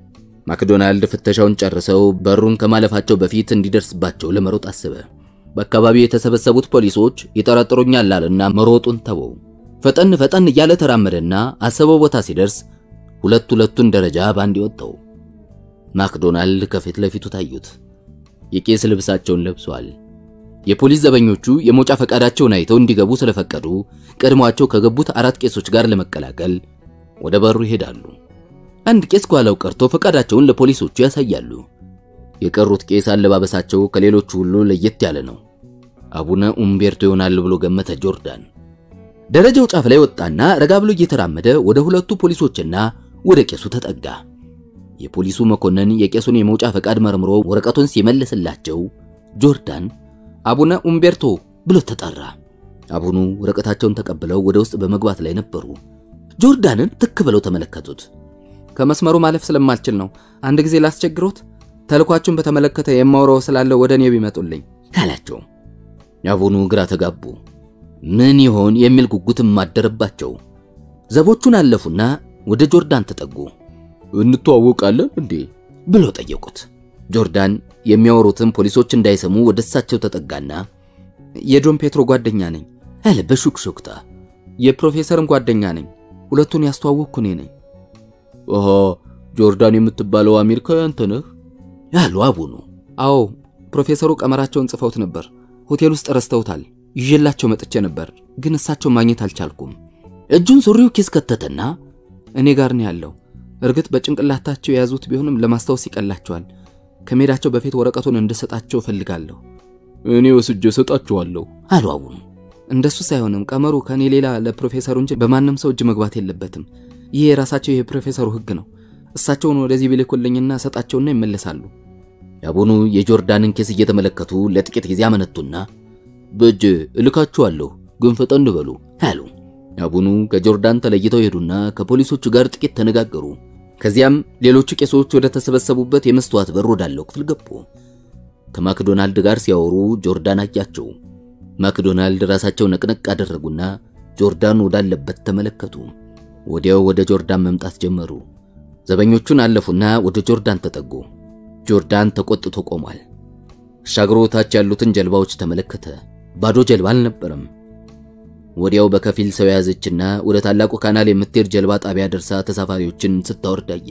ማክዶናልድ ፍተሻውን ጨርሰው በሩን ከማለፋቸው በፊት እንዲደርስባቸው ለመሮጥ አሰበ። በአካባቢው የተሰበሰቡት ፖሊሶች ይጠረጥሩኛል አለና መሮጡን ተወው። ፈጠን ፈጠን እያለ ተራመደና አሰበው ቦታ ሲደርስ ሁለት ሁለቱን ደረጃ ባንድ ወጣው። ማክዶናልድ ከፊት ለፊቱ ታዩት። የቄስ ልብሳቸውን ለብሷል። የፖሊስ ዘበኞቹ የሞጫ ፈቃዳቸውን አይተው እንዲገቡ ስለፈቀዱ ቀድሟቸው ከገቡት አራት ቄሶች ጋር ለመቀላቀል ወደ በሩ ይሄዳሉ። አንድ ቄስ ጓላው ቀርቶ ፈቃዳቸውን ለፖሊሶቹ ያሳያሉ። የቀሩት ቄስ አለባበሳቸው ከሌሎቹ ሁሉ ለየት ያለ ነው። አቡነ ኡምቤርቶ ይሆናል ብሎ ገመተ ጆርዳን። ደረጃው ጫፍ ላይ ወጣና ረጋ ብሎ እየተራመደ ወደ ሁለቱ ፖሊሶችና ወደ ቄሱ ተጠጋ። የፖሊሱ መኮንን የቄሱን የመውጫ ፈቃድ መርምሮ ወረቀቱን ሲመልስላቸው ጆርዳን አቡነ ኡምቤርቶ ብሎ ተጣራ። አቡኑ ወረቀታቸውን ተቀብለው ወደ ውስጥ በመግባት ላይ ነበሩ። ጆርዳንን ትክ ብለው ተመለከቱት። ከመስመሩ ማለፍ ስለማልችል ነው። አንድ ጊዜ ላስቸግሮት ተልኳቹን በተመለከተ የማውራው ስላለ ወደኔ ቢመጡልኝ አላቸው። አቡኑ ግራ ተጋቡ። ምን ይሆን የሚል ጉጉትም ማደረባቸው። ዘቦቹን አለፉና ወደ ጆርዳን ተጠጉ። እንተዋወቃለን እንዴ ብሎ ጠየቁት። ጆርዳን የሚያወሩትን ፖሊሶች እንዳይሰሙ ወደሳቸው ተጠጋና የዶን ፔትሮ ጓደኛ ነኝ አለ በሹክሹክታ። የፕሮፌሰርም ጓደኛ ነኝ። ሁለቱን ያስተዋወቅኩ እኔ ነኝ። ኦሆ ጆርዳን የምትባለው አሜሪካዊ አንተ ነህ አሉ አቡኑ። አዎ ፕሮፌሰሩ ቀመራቸውን ጽፈውት ነበር። ሆቴል ውስጥ ረስተውታል። ይዤላቸው መጥቼ ነበር ግን እሳቸው ማግኘት አልቻልኩም። እጁን ሱሪው ኪስ ከተተና እኔ ጋር ነው ያለው። እርግጥ በጭንቅላታቸው የያዙት ቢሆንም ለማስታወስ ይቀላቸዋል። ከመሄዳቸው በፊት ወረቀቱን እንድሰጣቸው ፈልጋለሁ። እኔ ወስጄ ሰጣቸዋለሁ አሉ አቡኑ። እንደሱ ሳይሆንም ቀመሩ ከኔ ሌላ ለፕሮፌሰሩ እንጂ በማንም ሰው እጅ መግባት የለበትም። ይሄ የራሳቸው የፕሮፌሰሩ ህግ ነው። እሳቸውን ወደዚህ ቢልኩልኝና ሰጣቸውና ይመለሳሉ። አቡኑ የጆርዳንን ኬስ እየተመለከቱ ለጥቂት ጊዜ አመነቱና በእጅ እልካቸዋለሁ ግን ፈጠን በሉ አሉ። አቡኑ ከጆርዳን ተለይተው ሄዱና ከፖሊሶቹ ጋር ጥቂት ተነጋገሩ። ከዚያም ሌሎቹ ቄሶች ወደ ተሰበሰቡበት የመስተዋት በር ወዳለው ክፍል ገቡ። ከማክዶናልድ ጋር ሲያወሩ ጆርዳን አያቸው። ማክዶናልድ ራሳቸው ነቅነቅ አደረጉና ጆርዳን ወዳለበት ተመለከቱ። ወዲያው ወደ ጆርዳን መምጣት ጀመሩ። ዘበኞቹን አለፉና ወደ ጆርዳን ተጠጉ። ጆርዳን ተቆጥቶ ቆሟል። ሻግሮ ታች ያሉትን ጀልባዎች ተመለከተ። ባዶ ጀልባ አልነበረም። ወዲያው በከፊል ሰው ያዘችና ወደ ታላቁ ካናል የምትሄድ ጀልባ ጣቢያ ደርሳ ተሳፋሪዎችን ስታወርድ አየ።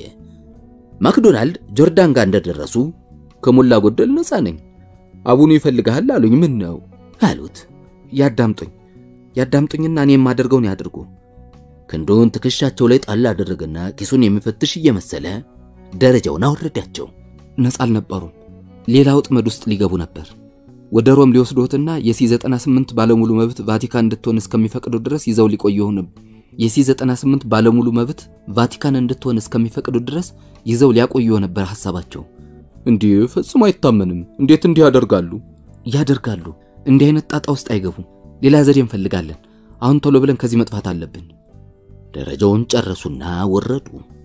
ማክዶናልድ ጆርዳን ጋር እንደደረሱ ከሞላ ጎደል ነፃ ነኝ፣ አቡኑ ይፈልጋል አሉኝ። ምን ነው አሉት። ያዳምጡኝ ያዳምጡኝና እኔ የማደርገውን ያድርጉ። ክንዱን ትከሻቸው ላይ ጣል አደረገና ኪሱን የሚፈትሽ እየመሰለ ደረጃውን አወረዳቸው። ነፃ አልነበሩም። ሌላ ወጥመድ ውስጥ ሊገቡ ነበር። ወደ ሮም ሊወስዱትና የሲ ዘጠና ስምንት ባለሙሉ መብት ቫቲካን እንድትሆን እስከሚፈቅዱ ድረስ ይዘው ሊቆዩ ሆነ። የሲ ዘጠና ስምንት ባለሙሉ መብት ቫቲካን እንድትሆን እስከሚፈቅዱ ድረስ ይዘው ሊያቆዩ ነበር ሐሳባቸው። እንዴ ፈጽሞ አይታመንም። እንዴት እንዲህ ያደርጋሉ? ያደርጋሉ። እንዲህ አይነት ጣጣ ውስጥ አይገቡም። ሌላ ዘዴ እንፈልጋለን። አሁን ቶሎ ብለን ከዚህ መጥፋት አለብን። ደረጃውን ጨረሱና ወረዱ።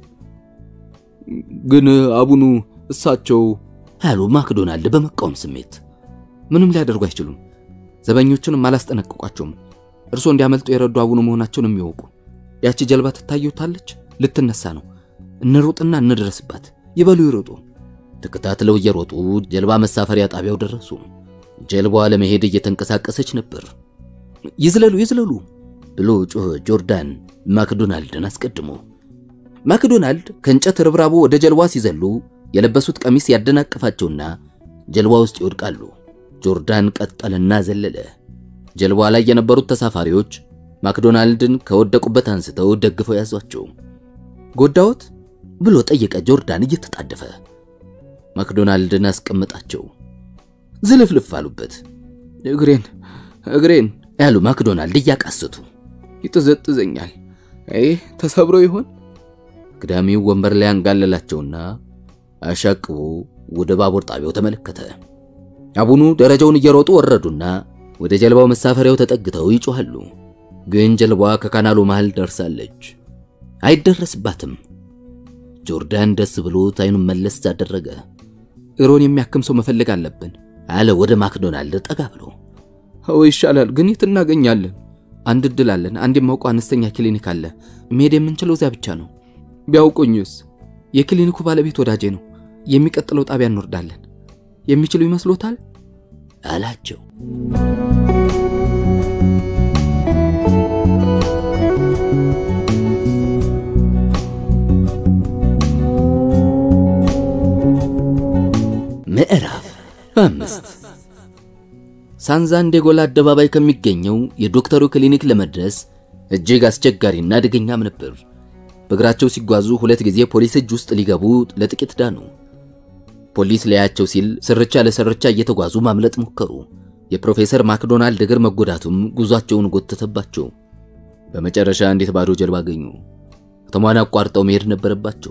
ግን አቡኑ እሳቸው አሉ ማክዶናልድ በመቃወም ስሜት። ምንም ሊያደርጉ አይችሉም። ዘበኞቹንም አላስጠነቅቋቸውም። እርሶ እንዲያመልጡ የረዱ አቡኑ መሆናቸውን የሚያውቁ። ያቺ ጀልባ ትታዩታለች፣ ልትነሳ ነው። እንሩጥና እንድረስባት። ይበሉ ይሮጡ። ተከታትለው እየሮጡ ጀልባ መሳፈሪያ ጣቢያው ደረሱ። ጀልባዋ ለመሄድ እየተንቀሳቀሰች ነበር። ይዝለሉ ይዝለሉ ብሎ ጮኸ ጆርዳን ማክዶናልድን አስቀድሞ። ማክዶናልድ ከእንጨት ርብራቡ ወደ ጀልባ ሲዘሉ የለበሱት ቀሚስ ያደናቀፋቸውና ጀልባ ውስጥ ይወድቃሉ። ጆርዳን ቀጠለና ዘለለ። ጀልባ ላይ የነበሩት ተሳፋሪዎች ማክዶናልድን ከወደቁበት አንስተው ደግፈው ያዟቸው። ጎዳውት ብሎ ጠየቀ ጆርዳን እየተጣደፈ። ማክዶናልድን አስቀመጣቸው። ዝልፍልፍ አሉበት። እግሬን እግሬን ያሉ ማክዶናልድ እያቃሰቱ ይተዘጥዘኛል። አይ ተሰብሮ ይሆን? ግዳሚው ወንበር ላይ አንጋለላቸውና አሻቅቦ ወደ ባቡር ጣቢያው ተመለከተ። አቡኑ ደረጃውን እየሮጡ ወረዱና ወደ ጀልባው መሳፈሪያው ተጠግተው ይጮሃሉ። ግን ጀልባዋ ከካናሉ መሃል ደርሳለች። አይደረስባትም። ጆርዳን ደስ ብሎት አይኑን መለስ አደረገ። ኢሮን የሚያክም ሰው መፈለግ አለብን አለ ወደ ማክዶናልድ ጠጋ ብሎ። አዎ ይሻላል፣ ግን የት እናገኛለን? አንድ እድል አለን። አንድ የማውቀው አነስተኛ ክሊኒክ አለ። መሄድ የምንችለው እዚያ ብቻ ነው። ቢያውቁኝስ? የክሊኒኩ ባለቤት ወዳጄ ነው። የሚቀጥለው ጣቢያ እንወርዳለን። የሚችሉ ይመስሎታል? አላቸው። ምዕራፍ አምስት ሳን ዲዬጎ አደባባይ ከሚገኘው የዶክተሩ ክሊኒክ ለመድረስ እጅግ አስቸጋሪና አደገኛም ነበር። በእግራቸው ሲጓዙ ሁለት ጊዜ ፖሊስ እጅ ውስጥ ሊገቡ ለጥቂት ዳኑ። ፖሊስ ሊያያቸው ሲል ስርቻ ለስርቻ እየተጓዙ ማምለጥ ሞከሩ። የፕሮፌሰር ማክዶናልድ እግር መጎዳቱም ጉዟቸውን ጎተተባቸው። በመጨረሻ እንዴት ባዶ ጀልባ አገኙ። ከተማዋን አቋርጠው መሄድ ነበረባቸው።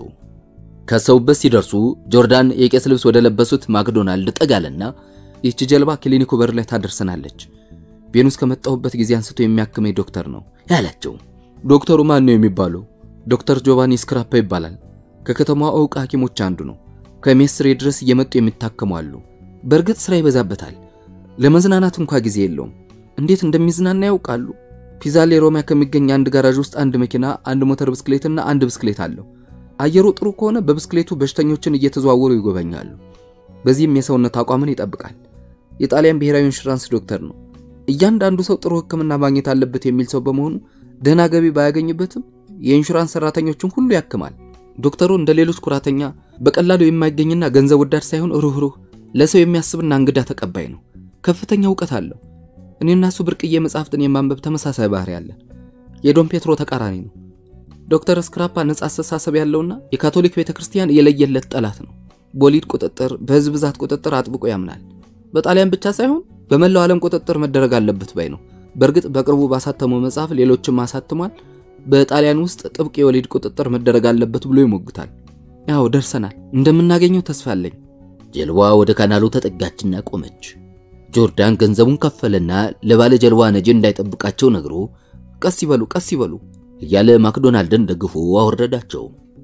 ከሰውበት ሲደርሱ ጆርዳን የቄስ ልብስ ወደ ለበሱት ማክዶናልድ ጠጋለና ይህች ጀልባ ክሊኒኩ በር ላይ ታደርሰናለች። ቬኑስ ከመጣሁበት ጊዜ አንስቶ የሚያክመኝ ዶክተር ነው ያላቸው። ዶክተሩ ማን ነው የሚባለው? ዶክተር ጆቫኒ ስክራፓ ይባላል። ከከተማዋ ዕውቅ ሐኪሞች አንዱ ነው። ከሜስትሬ ድረስ እየመጡ የሚታከሙ አሉ። በእርግጥ ስራ ይበዛበታል። ለመዝናናት እንኳን ጊዜ የለውም። እንዴት እንደሚዝናና ያውቃሉ። ፒዛሌ ሮማ ከሚገኝ አንድ ጋራዥ ውስጥ አንድ መኪና፣ አንድ ሞተር ብስክሌትና አንድ ብስክሌት አለው። አየሩ ጥሩ ከሆነ በብስክሌቱ በሽተኞችን እየተዘዋወሩ ይጎበኛሉ። በዚህም የሰውነት አቋምን ይጠብቃል። የጣሊያን ብሔራዊ ኢንሹራንስ ዶክተር ነው። እያንዳንዱ ሰው ጥሩ ሕክምና ማግኘት አለበት የሚል ሰው በመሆኑ ደህና ገቢ ባያገኝበትም የኢንሹራንስ ሰራተኞችን ሁሉ ያክማል። ዶክተሩ እንደ ሌሎች ኩራተኛ በቀላሉ የማይገኝና ገንዘብ ወዳድ ሳይሆን ሩህሩህ፣ ለሰው የሚያስብና እንግዳ ተቀባይ ነው። ከፍተኛ ዕውቀት አለው። እኔና እሱ ብርቅዬ መጻሕፍትን የማንበብ ተመሳሳይ ባህሪ አለን። የዶን ፔትሮ ተቃራኒ ነው። ዶክተር ስክራፓ ነጻ አስተሳሰብ ያለውና የካቶሊክ ቤተክርስቲያን የለየለት ጠላት ነው። ቦሊድ ቁጥጥር፣ በህዝብ ብዛት ቁጥጥር አጥብቆ ያምናል። በጣሊያን ብቻ ሳይሆን በመላው ዓለም ቁጥጥር መደረግ አለበት ባይ ነው። በእርግጥ በቅርቡ ባሳተመው መጽሐፍ ሌሎችም አሳትሟል። በጣሊያን ውስጥ ጥብቅ የወሊድ ቁጥጥር መደረግ አለበት ብሎ ይሞግታል። ያው ደርሰናል፣ እንደምናገኘው ተስፋ አለኝ። ጀልባዋ ወደ ካናሉ ተጠጋችና ቆመች። ጆርዳን ገንዘቡን ከፈለና ለባለ ጀልባ ነጂ እንዳይጠብቃቸው ነግሮ ቀስ ይበሉ ቀስ ይበሉ እያለ ማክዶናልድን ደግፎ አወረዳቸው።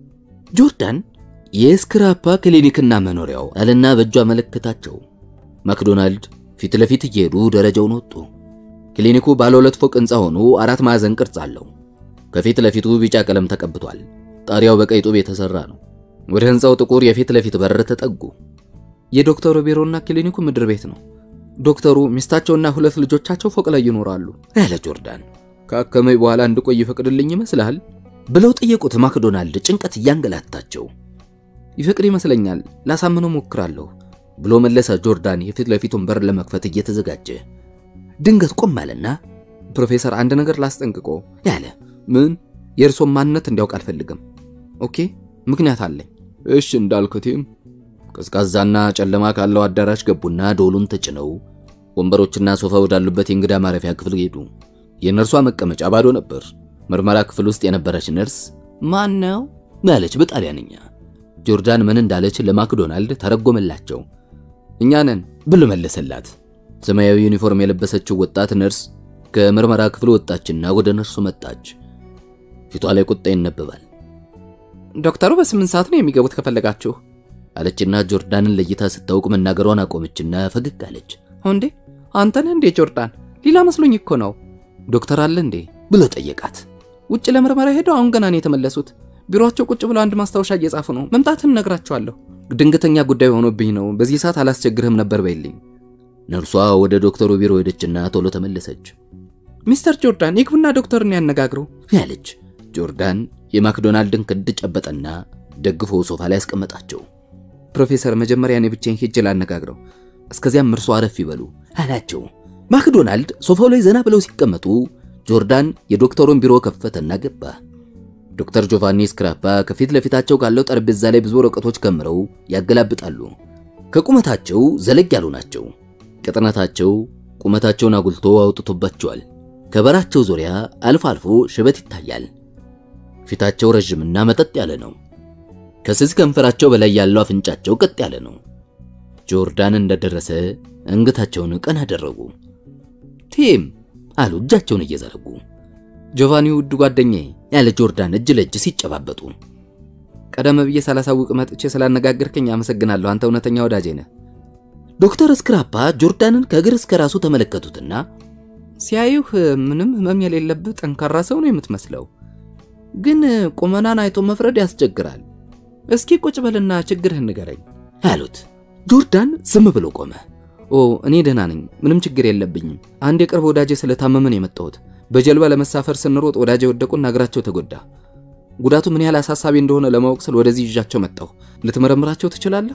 ጆርዳን የስክራፓ ክሊኒክና መኖሪያው አለና በእጁ አመለከታቸው። ማክዶናልድ ፊት ለፊት እየሄዱ ደረጃውን ወጡ። ክሊኒኩ ባለ ሁለት ፎቅ ህንጻ ሆኖ አራት ማዕዘን ቅርጽ አለው። ከፊት ለፊቱ ቢጫ ቀለም ተቀብቷል። ጣሪያው በቀይ ጡብ የተሰራ ነው። ወደ ህንጻው ጥቁር የፊት ለፊት በር ተጠጉ። የዶክተሩ ቢሮና ክሊኒኩ ምድር ቤት ነው። ዶክተሩ ሚስታቸውና ሁለት ልጆቻቸው ፎቅ ላይ ይኖራሉ ያለ ጆርዳን። ካከመኝ በኋላ እንድቆይ ይፈቅድልኝ ይመስላል ብለው ጠየቁት። ማክዶናልድ ጭንቀት ያንገላታቸው። ይፈቅድ ይመስለኛል፣ ላሳምነው ሞክራለሁ ብሎ መለሰ ጆርዳን የፊት ለፊቱን በር ለመክፈት እየተዘጋጀ። ድንገት ቆም አለና ፕሮፌሰር አንድ ነገር ላስጠንቅቆ ያለ። ምን? የእርሶን ማንነት እንዲያውቅ አልፈልግም። ኦኬ፣ ምክንያት አለኝ። እሺ እንዳልኩትም ቀዝቃዛና ጨለማ ካለው አዳራሽ ገቡና ዶሉን ተጭነው ወንበሮችና ሶፋ ወዳሉበት የእንግዳ ማረፊያ ክፍል ሄዱ። የነርሷ መቀመጫ ባዶ ነበር። ምርመራ ክፍል ውስጥ የነበረች ነርስ ማን ነው ማለች በጣሊያንኛ። ጆርዳን ምን እንዳለች ለማክዶናልድ ተረጎመላቸው። እኛ ነን ብሎ መለሰላት። ሰማያዊ ዩኒፎርም የለበሰችው ወጣት ነርስ ከምርመራ ክፍል ወጣችና ወደ ነርሱ መጣች። ፊቷ ላይ ቁጣ ይነበባል። ዶክተሩ በስምንት ሰዓት ነው የሚገቡት ከፈለጋችሁ አለችና ጆርዳንን ለይታ ስታውቅ መናገሯን አቆመችና ፈገግ አለች። እንዴ አንተ ነህ እንዴ ጆርዳን? ሌላ መስሎኝ እኮ ነው። ዶክተር አለ እንዴ ብሎ ጠየቃት። ውጭ ለምርመራ ሄደው አሁን ገና ነው የተመለሱት። ቢሮአቸው ቁጭ ብለው አንድ ማስታወሻ እየጻፉ ነው። መምጣትን ነግራቸዋለሁ። ድንገተኛ ጉዳይ ሆኖብኝ ነው። በዚህ ሰዓት አላስቸግርህም ነበር በይልኝ። ነርሷ ወደ ዶክተሩ ቢሮ ሄደችና ቶሎ ተመለሰች። ሚስተር ጆርዳን ይግቡና ዶክተርን ያነጋግሩ ያለች። ጆርዳን የማክዶናልድን ክንድ ጨበጠና ደግፎ ሶፋ ላይ ያስቀመጣቸው። ፕሮፌሰር መጀመሪያ እኔ ብቻዬን ሄጄ ላነጋግረው፣ እስከዚያም እርሱ አረፍ ይበሉ አላቸው። ማክዶናልድ ሶፋው ላይ ዘና ብለው ሲቀመጡ ጆርዳን የዶክተሩን ቢሮ ከፈተና ገባ። ዶክተር ጆቫኒ ስክራፓ ከፊት ለፊታቸው ካለው ጠረጴዛ ላይ ብዙ ወረቀቶች ከምረው ያገላብጣሉ። ከቁመታቸው ዘለግ ያሉ ናቸው። ቅጥነታቸው ቁመታቸውን አጉልቶ አውጥቶባቸዋል። ከበራቸው ዙሪያ አልፎ አልፎ ሽበት ይታያል። ፊታቸው ረጅምና መጠጥ ያለ ነው። ከስስ ከንፈራቸው በላይ ያለው አፍንጫቸው ቀጥ ያለ ነው። ጆርዳን እንደደረሰ አንገታቸውን ቀና አደረጉ። ቲም አሉ እጃቸውን እየዘረጉ። ጆቫኒ ውድ ጓደኛዬ ያለ ጆርዳን እጅ ለእጅ ሲጨባበጡ ቀደም ብዬ ሳላሳውቅ መጥቼ ስላነጋገርከኝ አመሰግናለሁ። አንተ እውነተኛ ወዳጄ ነህ። ዶክተር ስክራፓ ጆርዳንን ከእግር እስከ ራሱ ተመለከቱትና ሲያዩህ ምንም ህመም የሌለብህ ጠንካራ ሰው ነው የምትመስለው፣ ግን ቁመናን አይቶ መፍረድ ያስቸግራል። እስኪ ቁጭ በልና ችግርህን ንገረኝ አሉት። ጆርዳን ዝም ብሎ ቆመ። ኦ እኔ ደህና ነኝ፣ ምንም ችግር የለብኝም። አንድ የቅርብ ወዳጄ ስለታመመ ነው የመጣሁት። በጀልባ ለመሳፈር ስንሮጥ ወዳጄ ወደቁና እግራቸው ተጎዳ። ጉዳቱ ምን ያህል አሳሳቢ እንደሆነ ለማወቅ ስለ ወደዚህ ይዣቸው መጣሁ። ልትመረምራቸው ትችላለህ?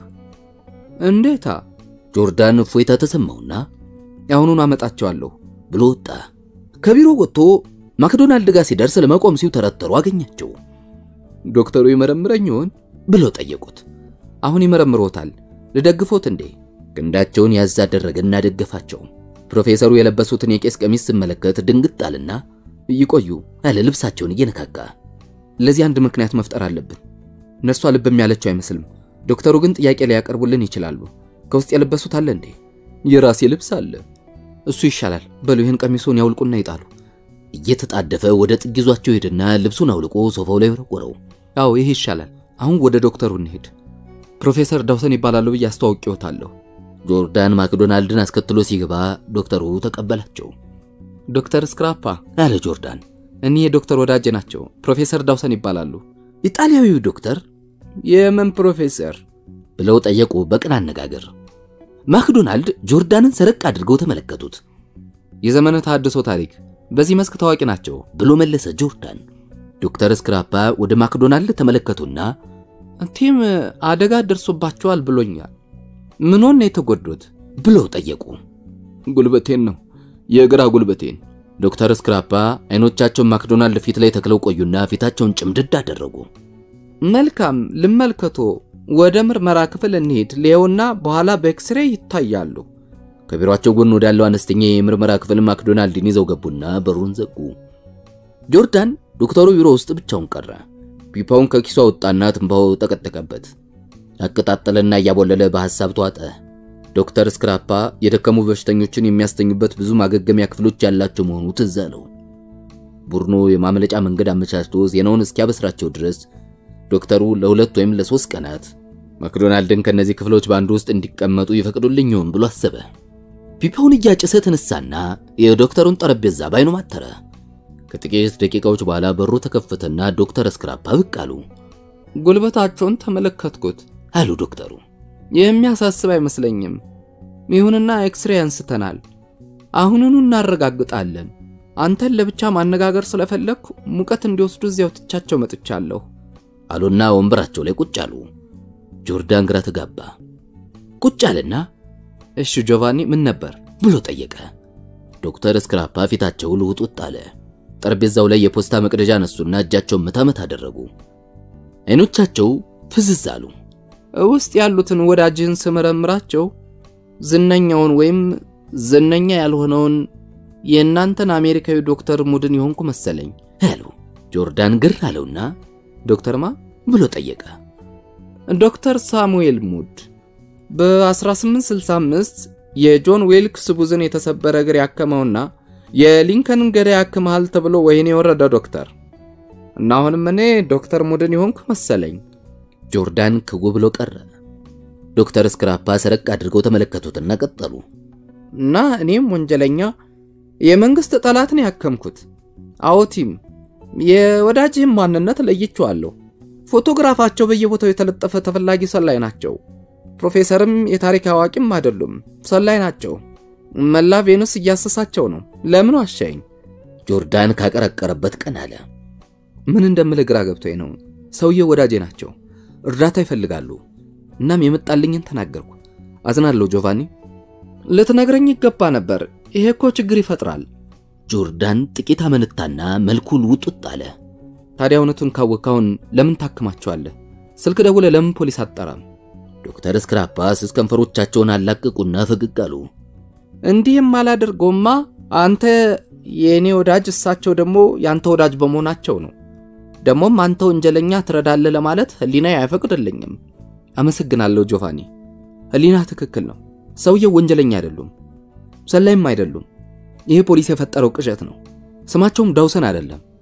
እንዴታ? ጆርዳን እፎይታ ተሰማውና አሁኑን አመጣቸዋለሁ ብሎ ወጣ። ከቢሮ ወጥቶ ማክዶናልድ ጋር ሲደርስ ለመቆም ሲውተረተሩ አገኛቸው። ዶክተሩ ይመረምረኝ ይሆን ብለው ጠየቁት። አሁን ይመረምሮታል። ልደግፎት እንዴ? ክንዳቸውን ያዝ አደረገና ደገፋቸው። ፕሮፌሰሩ የለበሱትን የቄስ ቀሚስ ሲመለከት ድንግጥ አለና ይቆዩ አለ ልብሳቸውን እየነካካ። ለዚህ አንድ ምክንያት መፍጠር አለብን። እነርሱ ልብም ያለችው አይመስልም። ዶክተሩ ግን ጥያቄ ሊያቀርቡልን ይችላሉ። ከውስጥ የለበሱት አለ እንዴ? የራሴ ልብስ አለ። እሱ ይሻላል። በሉ ይህን ቀሚሱን ያውልቁና ይጣሉ። እየተጣደፈ ወደ ጥግ ይዟቸው ሄድና ልብሱን አውልቆ ሶፋው ላይ ወረወረው። አዎ ይሄ ይሻላል። አሁን ወደ ዶክተሩ እንሄድ። ፕሮፌሰር ዳውሰን ይባላሉ ብዬ አስተዋውቄዎታለሁ። ጆርዳን ማክዶናልድን አስከትሎ ሲገባ ዶክተሩ ተቀበላቸው። ዶክተር ስክራፓ አለ ጆርዳን። እኚህ የዶክተር ወዳጄ ናቸው። ፕሮፌሰር ዳውሰን ይባላሉ። ኢጣሊያዊው ዶክተር? የምን ፕሮፌሰር ብለው ጠየቁ በቅን አነጋገር። ማክዶናልድ ጆርዳንን ሰረቅ አድርገው ተመለከቱት። የዘመነ ተሐድሶ ታሪክ በዚህ መስክ ታዋቂ ናቸው ብሎ መለሰ ጆርዳን። ዶክተር ስክራፓ ወደ ማክዶናልድ ተመለከቱና ቲም አደጋ ደርሶባቸዋል ብሎኛል። ምን ሆነ የተጎዱት ብለው ጠየቁ። ጉልበቴን ነው፣ የግራ ጉልበቴን። ዶክተር ስክራፓ አይኖቻቸውን ማክዶናልድ ፊት ላይ ተክለው ቆዩና ፊታቸውን ጭምድድ አደረጉ። መልካም ልመልከቶ። ወደ ምርመራ ክፍል እንሄድ። ሌውና በኋላ በኤክስሬ ይታያሉ። ከቢሮአቸው ጎን ወዳለው አነስተኛ የምርመራ ክፍል ማክዶናልድን ይዘው ገቡና በሩን ዘጉ። ጆርዳን ዶክተሩ ቢሮ ውስጥ ብቻውን ቀረ። ፒፓውን ከኪሱ አወጣና ትንባው ተቀጠቀበት። አቀጣጠለና ያቦለለ በሐሳብ ተዋጠ። ዶክተር ስክራፓ የደከሙ በሽተኞችን የሚያስተኙበት ብዙ ማገገሚያ ክፍሎች ያላቸው መሆኑ ትዝ አለው። ቡርኖ የማመለጫ መንገድ አመቻችቶ ዜናውን እስኪያበስራቸው ድረስ ዶክተሩ ለሁለት ወይም ለሶስት ቀናት ማክዶናልድን ከነዚህ ክፍሎች ባንዱ ውስጥ እንዲቀመጡ ይፈቅዱልኝ ይሆን ብሎ አሰበ። ፒፓውን እያጨሰ ተነሳና የዶክተሩን ጠረጴዛ ባይኑ ማተረ። ከጥቂት ደቂቃዎች በኋላ በሩ ተከፈተና ዶክተር ስክራፓ ብቅ አሉ። ጉልበታቸውን ተመለከትኩት አሉ ዶክተሩ። የሚያሳስብ አይመስለኝም። ይሁንና ኤክስሬ አንስተናል። አሁንኑ እናረጋግጣለን። አንተን ለብቻ ማነጋገር ስለፈለኩ ሙቀት እንዲወስዱ እዚያው ትቻቸው መጥቻለሁ አሉና ወንበራቸው ላይ ቁጭ አሉ። ጆርዳን ግራ ተጋባ። ቁጭ አለና እሺ ጆቫኒ ምን ነበር ብሎ ጠየቀ። ዶክተር ስክራፓ ፊታቸው ልውጥውጥ አለ። ጠረጴዛው ላይ የፖስታ መቅደጃ ነሱና እጃቸውን መታመት አደረጉ። አይኖቻቸው ፍዝዝ አሉ። ውስጥ ያሉትን ወዳጅን ስመረምራቸው ዝነኛውን ወይም ዝነኛ ያልሆነውን የእናንተን አሜሪካዊ ዶክተር ሙድን ይሆንኩ መሰለኝ አሉ። ጆርዳን ግር አለውና ዶክተር ማ ብሎ ጠየቀ። ዶክተር ሳሙኤል ሙድ በ1865 የጆን ዌልክስ ቡዝን የተሰበረ እግር ያከመውና የሊንከን ገዳ ያከማል ተብሎ ወይኔ የወረደ ዶክተር እና አሁንም እኔ ዶክተር ሙድን ይሆንኩ መሰለኝ። ጆርዳን ከጉ ብሎ ቀረ። ዶክተር ስክራፓ ሰረቅ አድርገው ተመለከቱትና ቀጠሉ። እና እኔም ወንጀለኛ የመንግስት ጠላትን ያከምኩት። አዎቲም የወዳጅህን ማንነት ለይቼዋለሁ። ፎቶግራፋቸው በየቦታው የተለጠፈ ተፈላጊ ሰላይ ናቸው። ፕሮፌሰርም የታሪክ አዋቂም አይደሉም፣ ሰላይ ናቸው። መላ ቬኑስ እያሰሳቸው ነው። ለምን ዋሻኝ? ጆርዳን ካቀረቀረበት ቀን አለ። ምን እንደምልህ ግራ ገብቶኝ ነው። ሰውየው ወዳጄ ናቸው፣ እርዳታ ይፈልጋሉ። እናም የመጣልኝን ተናገርኩ። አዝናለሁ ጆቫኒ። ልትነግረኝ ይገባ ነበር። ይሄ እኮ ችግር ይፈጥራል። ጆርዳን ጥቂት አመነታና መልኩን ውጥጥ አለ። ታዲያ እውነቱን ካወቅከው ለምን ታክማቸዋለህ? ስልክ ደውለህ ለምን ፖሊስ አጣራም? ዶክተር ስክራፓ ስስ ከንፈሮቻቸውን አላቀቁና ፈገግ አሉ። እንዲህም አላደርገውማ አንተ የኔ ወዳጅ እሳቸው ደግሞ ያንተ ወዳጅ በመሆናቸው ነው። ደሞም አንተ ወንጀለኛ ትረዳለህ ለማለት ህሊና አይፈቅድልኝም። አመሰግናለሁ ጆቫኒ። ህሊና ትክክል ነው። ሰውየው ወንጀለኛ አይደሉም፣ ሰላይም አይደሉም። ይሄ ፖሊስ የፈጠረው ቅዠት ነው። ስማቸውም ዳውሰን አይደለም።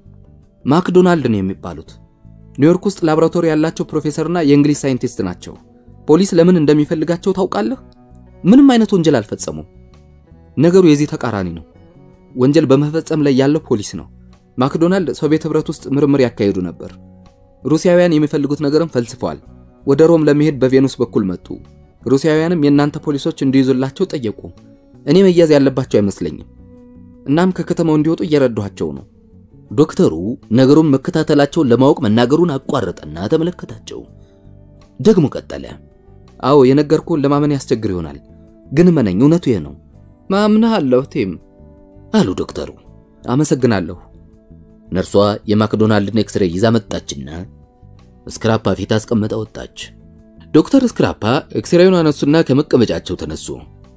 ማክዶናልድ ነው የሚባሉት። ኒውዮርክ ውስጥ ላብራቶሪ ያላቸው ፕሮፌሰርና የእንግሊዝ ሳይንቲስት ናቸው። ፖሊስ ለምን እንደሚፈልጋቸው ታውቃለህ? ምንም አይነት ወንጀል አልፈጸሙም። ነገሩ የዚህ ተቃራኒ ነው። ወንጀል በመፈጸም ላይ ያለው ፖሊስ ነው። ማክዶናልድ ሶቪየት ህብረት ውስጥ ምርምር ያካሄዱ ነበር። ሩሲያውያን የሚፈልጉት ነገርም ፈልስፈዋል። ወደ ሮም ለመሄድ በቬኑስ በኩል መጡ። ሩሲያውያንም የናንተ ፖሊሶች እንዲይዙላቸው ጠየቁ። እኔ መያዝ ያለባቸው አይመስለኝም። እናም ከከተማው እንዲወጡ እየረዷቸው ነው። ዶክተሩ ነገሩን መከታተላቸውን ለማወቅ መናገሩን አቋረጠና ተመለከታቸው። ደግሞ ቀጠለ። አዎ የነገርኩን ለማመን ያስቸግር ይሆናል፣ ግን መነኝ እውነቱ ይሄ ነው። ማምናለሁ ቲም አሉ ዶክተሩ። አመሰግናለሁ። ነርሷ የማክዶናልድን ኤክስሬይ ይዛ መጣችና ስክራፓ ፊት አስቀምጣ ወጣች። ዶክተር ስክራፓ ኤክስሬዩን አነሱና ከመቀመጫቸው ተነሱ።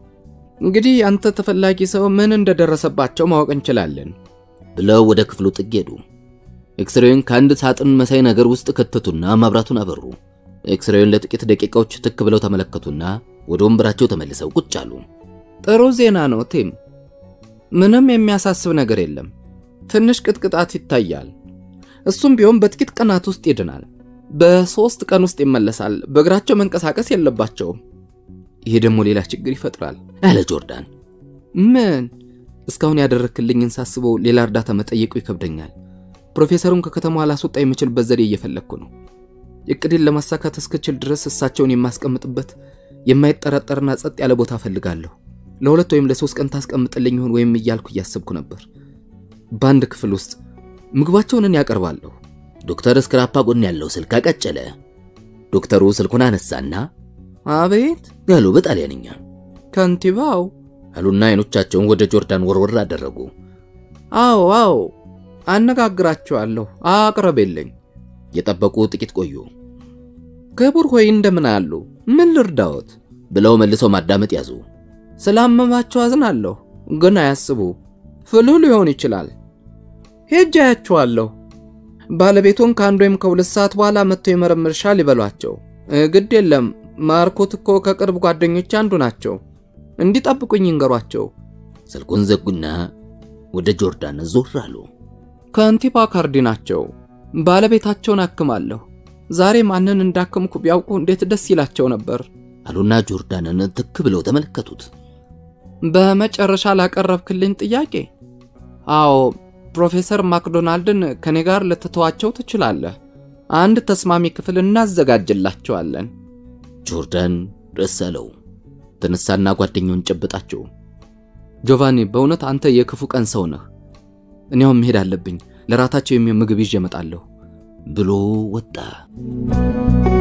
እንግዲህ አንተ ተፈላጊ ሰው ምን እንደደረሰባቸው ማወቅ እንችላለን ብለው ወደ ክፍሉ ጥግ ሄዱ። ኤክስሬዩን ከአንድ ሳጥን መሳይ ነገር ውስጥ ከተቱና ማብራቱን አበሩ። ኤክስሬዩን ለጥቂት ደቂቃዎች ትክ ብለው ተመለከቱና ወደ ወንበራቸው ተመልሰው ቁጭ አሉ። ጥሩ ዜና ነው ቲም። ምንም የሚያሳስብ ነገር የለም። ትንሽ ቅጥቅጣት ይታያል። እሱም ቢሆን በጥቂት ቀናት ውስጥ ይድናል። በሶስት ቀን ውስጥ ይመለሳል። በእግራቸው መንቀሳቀስ የለባቸውም። ይሄ ደግሞ ሌላ ችግር ይፈጥራል አለ ጆርዳን። ምን? እስካሁን ያደረክልኝን ሳስበው ሌላ እርዳታ መጠየቁ ይከብደኛል። ፕሮፌሰሩን ከከተማው አላስወጣ የምችልበት ዘዴ እየፈለኩ ነው። እቅዴን ለማሳካት እስክችል ድረስ እሳቸውን የማስቀምጥበት የማይጠራጠርና ጸጥ ያለ ቦታ ፈልጋለሁ። ለሁለት ወይም ለሶስት ቀን ታስቀምጥልኝ ይሆን ወይም እያልኩ እያሰብኩ ነበር። በአንድ ክፍል ውስጥ ምግባቸውን እኔ ያቀርባለሁ። ዶክተር ስክራፓ ጎን ያለው ስልክ አቀጨለ። ዶክተሩ ስልኩን አነሳና አቤት ያሉ በጣሊያንኛ። ከንቲባው አሉና አይኖቻቸውን ወደ ጆርዳን ወርወር አደረጉ። አዎ አዎ አነጋግራቸዋለሁ፣ አቅርቤልኝ። የጠበቁ ጥቂት ቆዩ። ክቡር ሆይ እንደምን አሉ? ምን ልርዳዎት? ብለው መልሰው ማዳመጥ ያዙ። ስላመማቸው አዝናለሁ፣ ግን አያስቡ፣ ፍሉ ሊሆን ይችላል። ሄጃያቸዋለሁ። ባለቤቱን ከአንድ ወይም ከሁለት ሰዓት በኋላ መጥተው ይመረምርሻል ይበሏቸው። ግድ የለም ማርኮት እኮ ከቅርብ ጓደኞች አንዱ ናቸው። እንዲጠብቁኝ ይንገሯቸው። ስልኩን ዘጉና ወደ ጆርዳን ዞር አሉ። ከንቲባ ካርዲ ናቸው። ባለቤታቸውን አክማለሁ። ዛሬ ማንን እንዳከምኩ ቢያውቁ እንዴት ደስ ይላቸው ነበር አሉና ጆርዳንን ትክ ብለው ተመለከቱት። በመጨረሻ ላቀረብክልኝ ጥያቄ፣ አዎ ፕሮፌሰር ማክዶናልድን ከኔ ጋር ልትተዋቸው ትችላለህ። አንድ ተስማሚ ክፍል እናዘጋጅላቸዋለን። ጆርዳን ደስ አለው። ተነሳና ጓደኛውን ጨበጣቸው። ጆቫኒ፣ በእውነት አንተ የክፉ ቀን ሰው ነህ። እኔው መሄድ አለብኝ። ለራታቸው የሚሆን ምግብ ይዤ እመጣለሁ ብሎ ወጣ።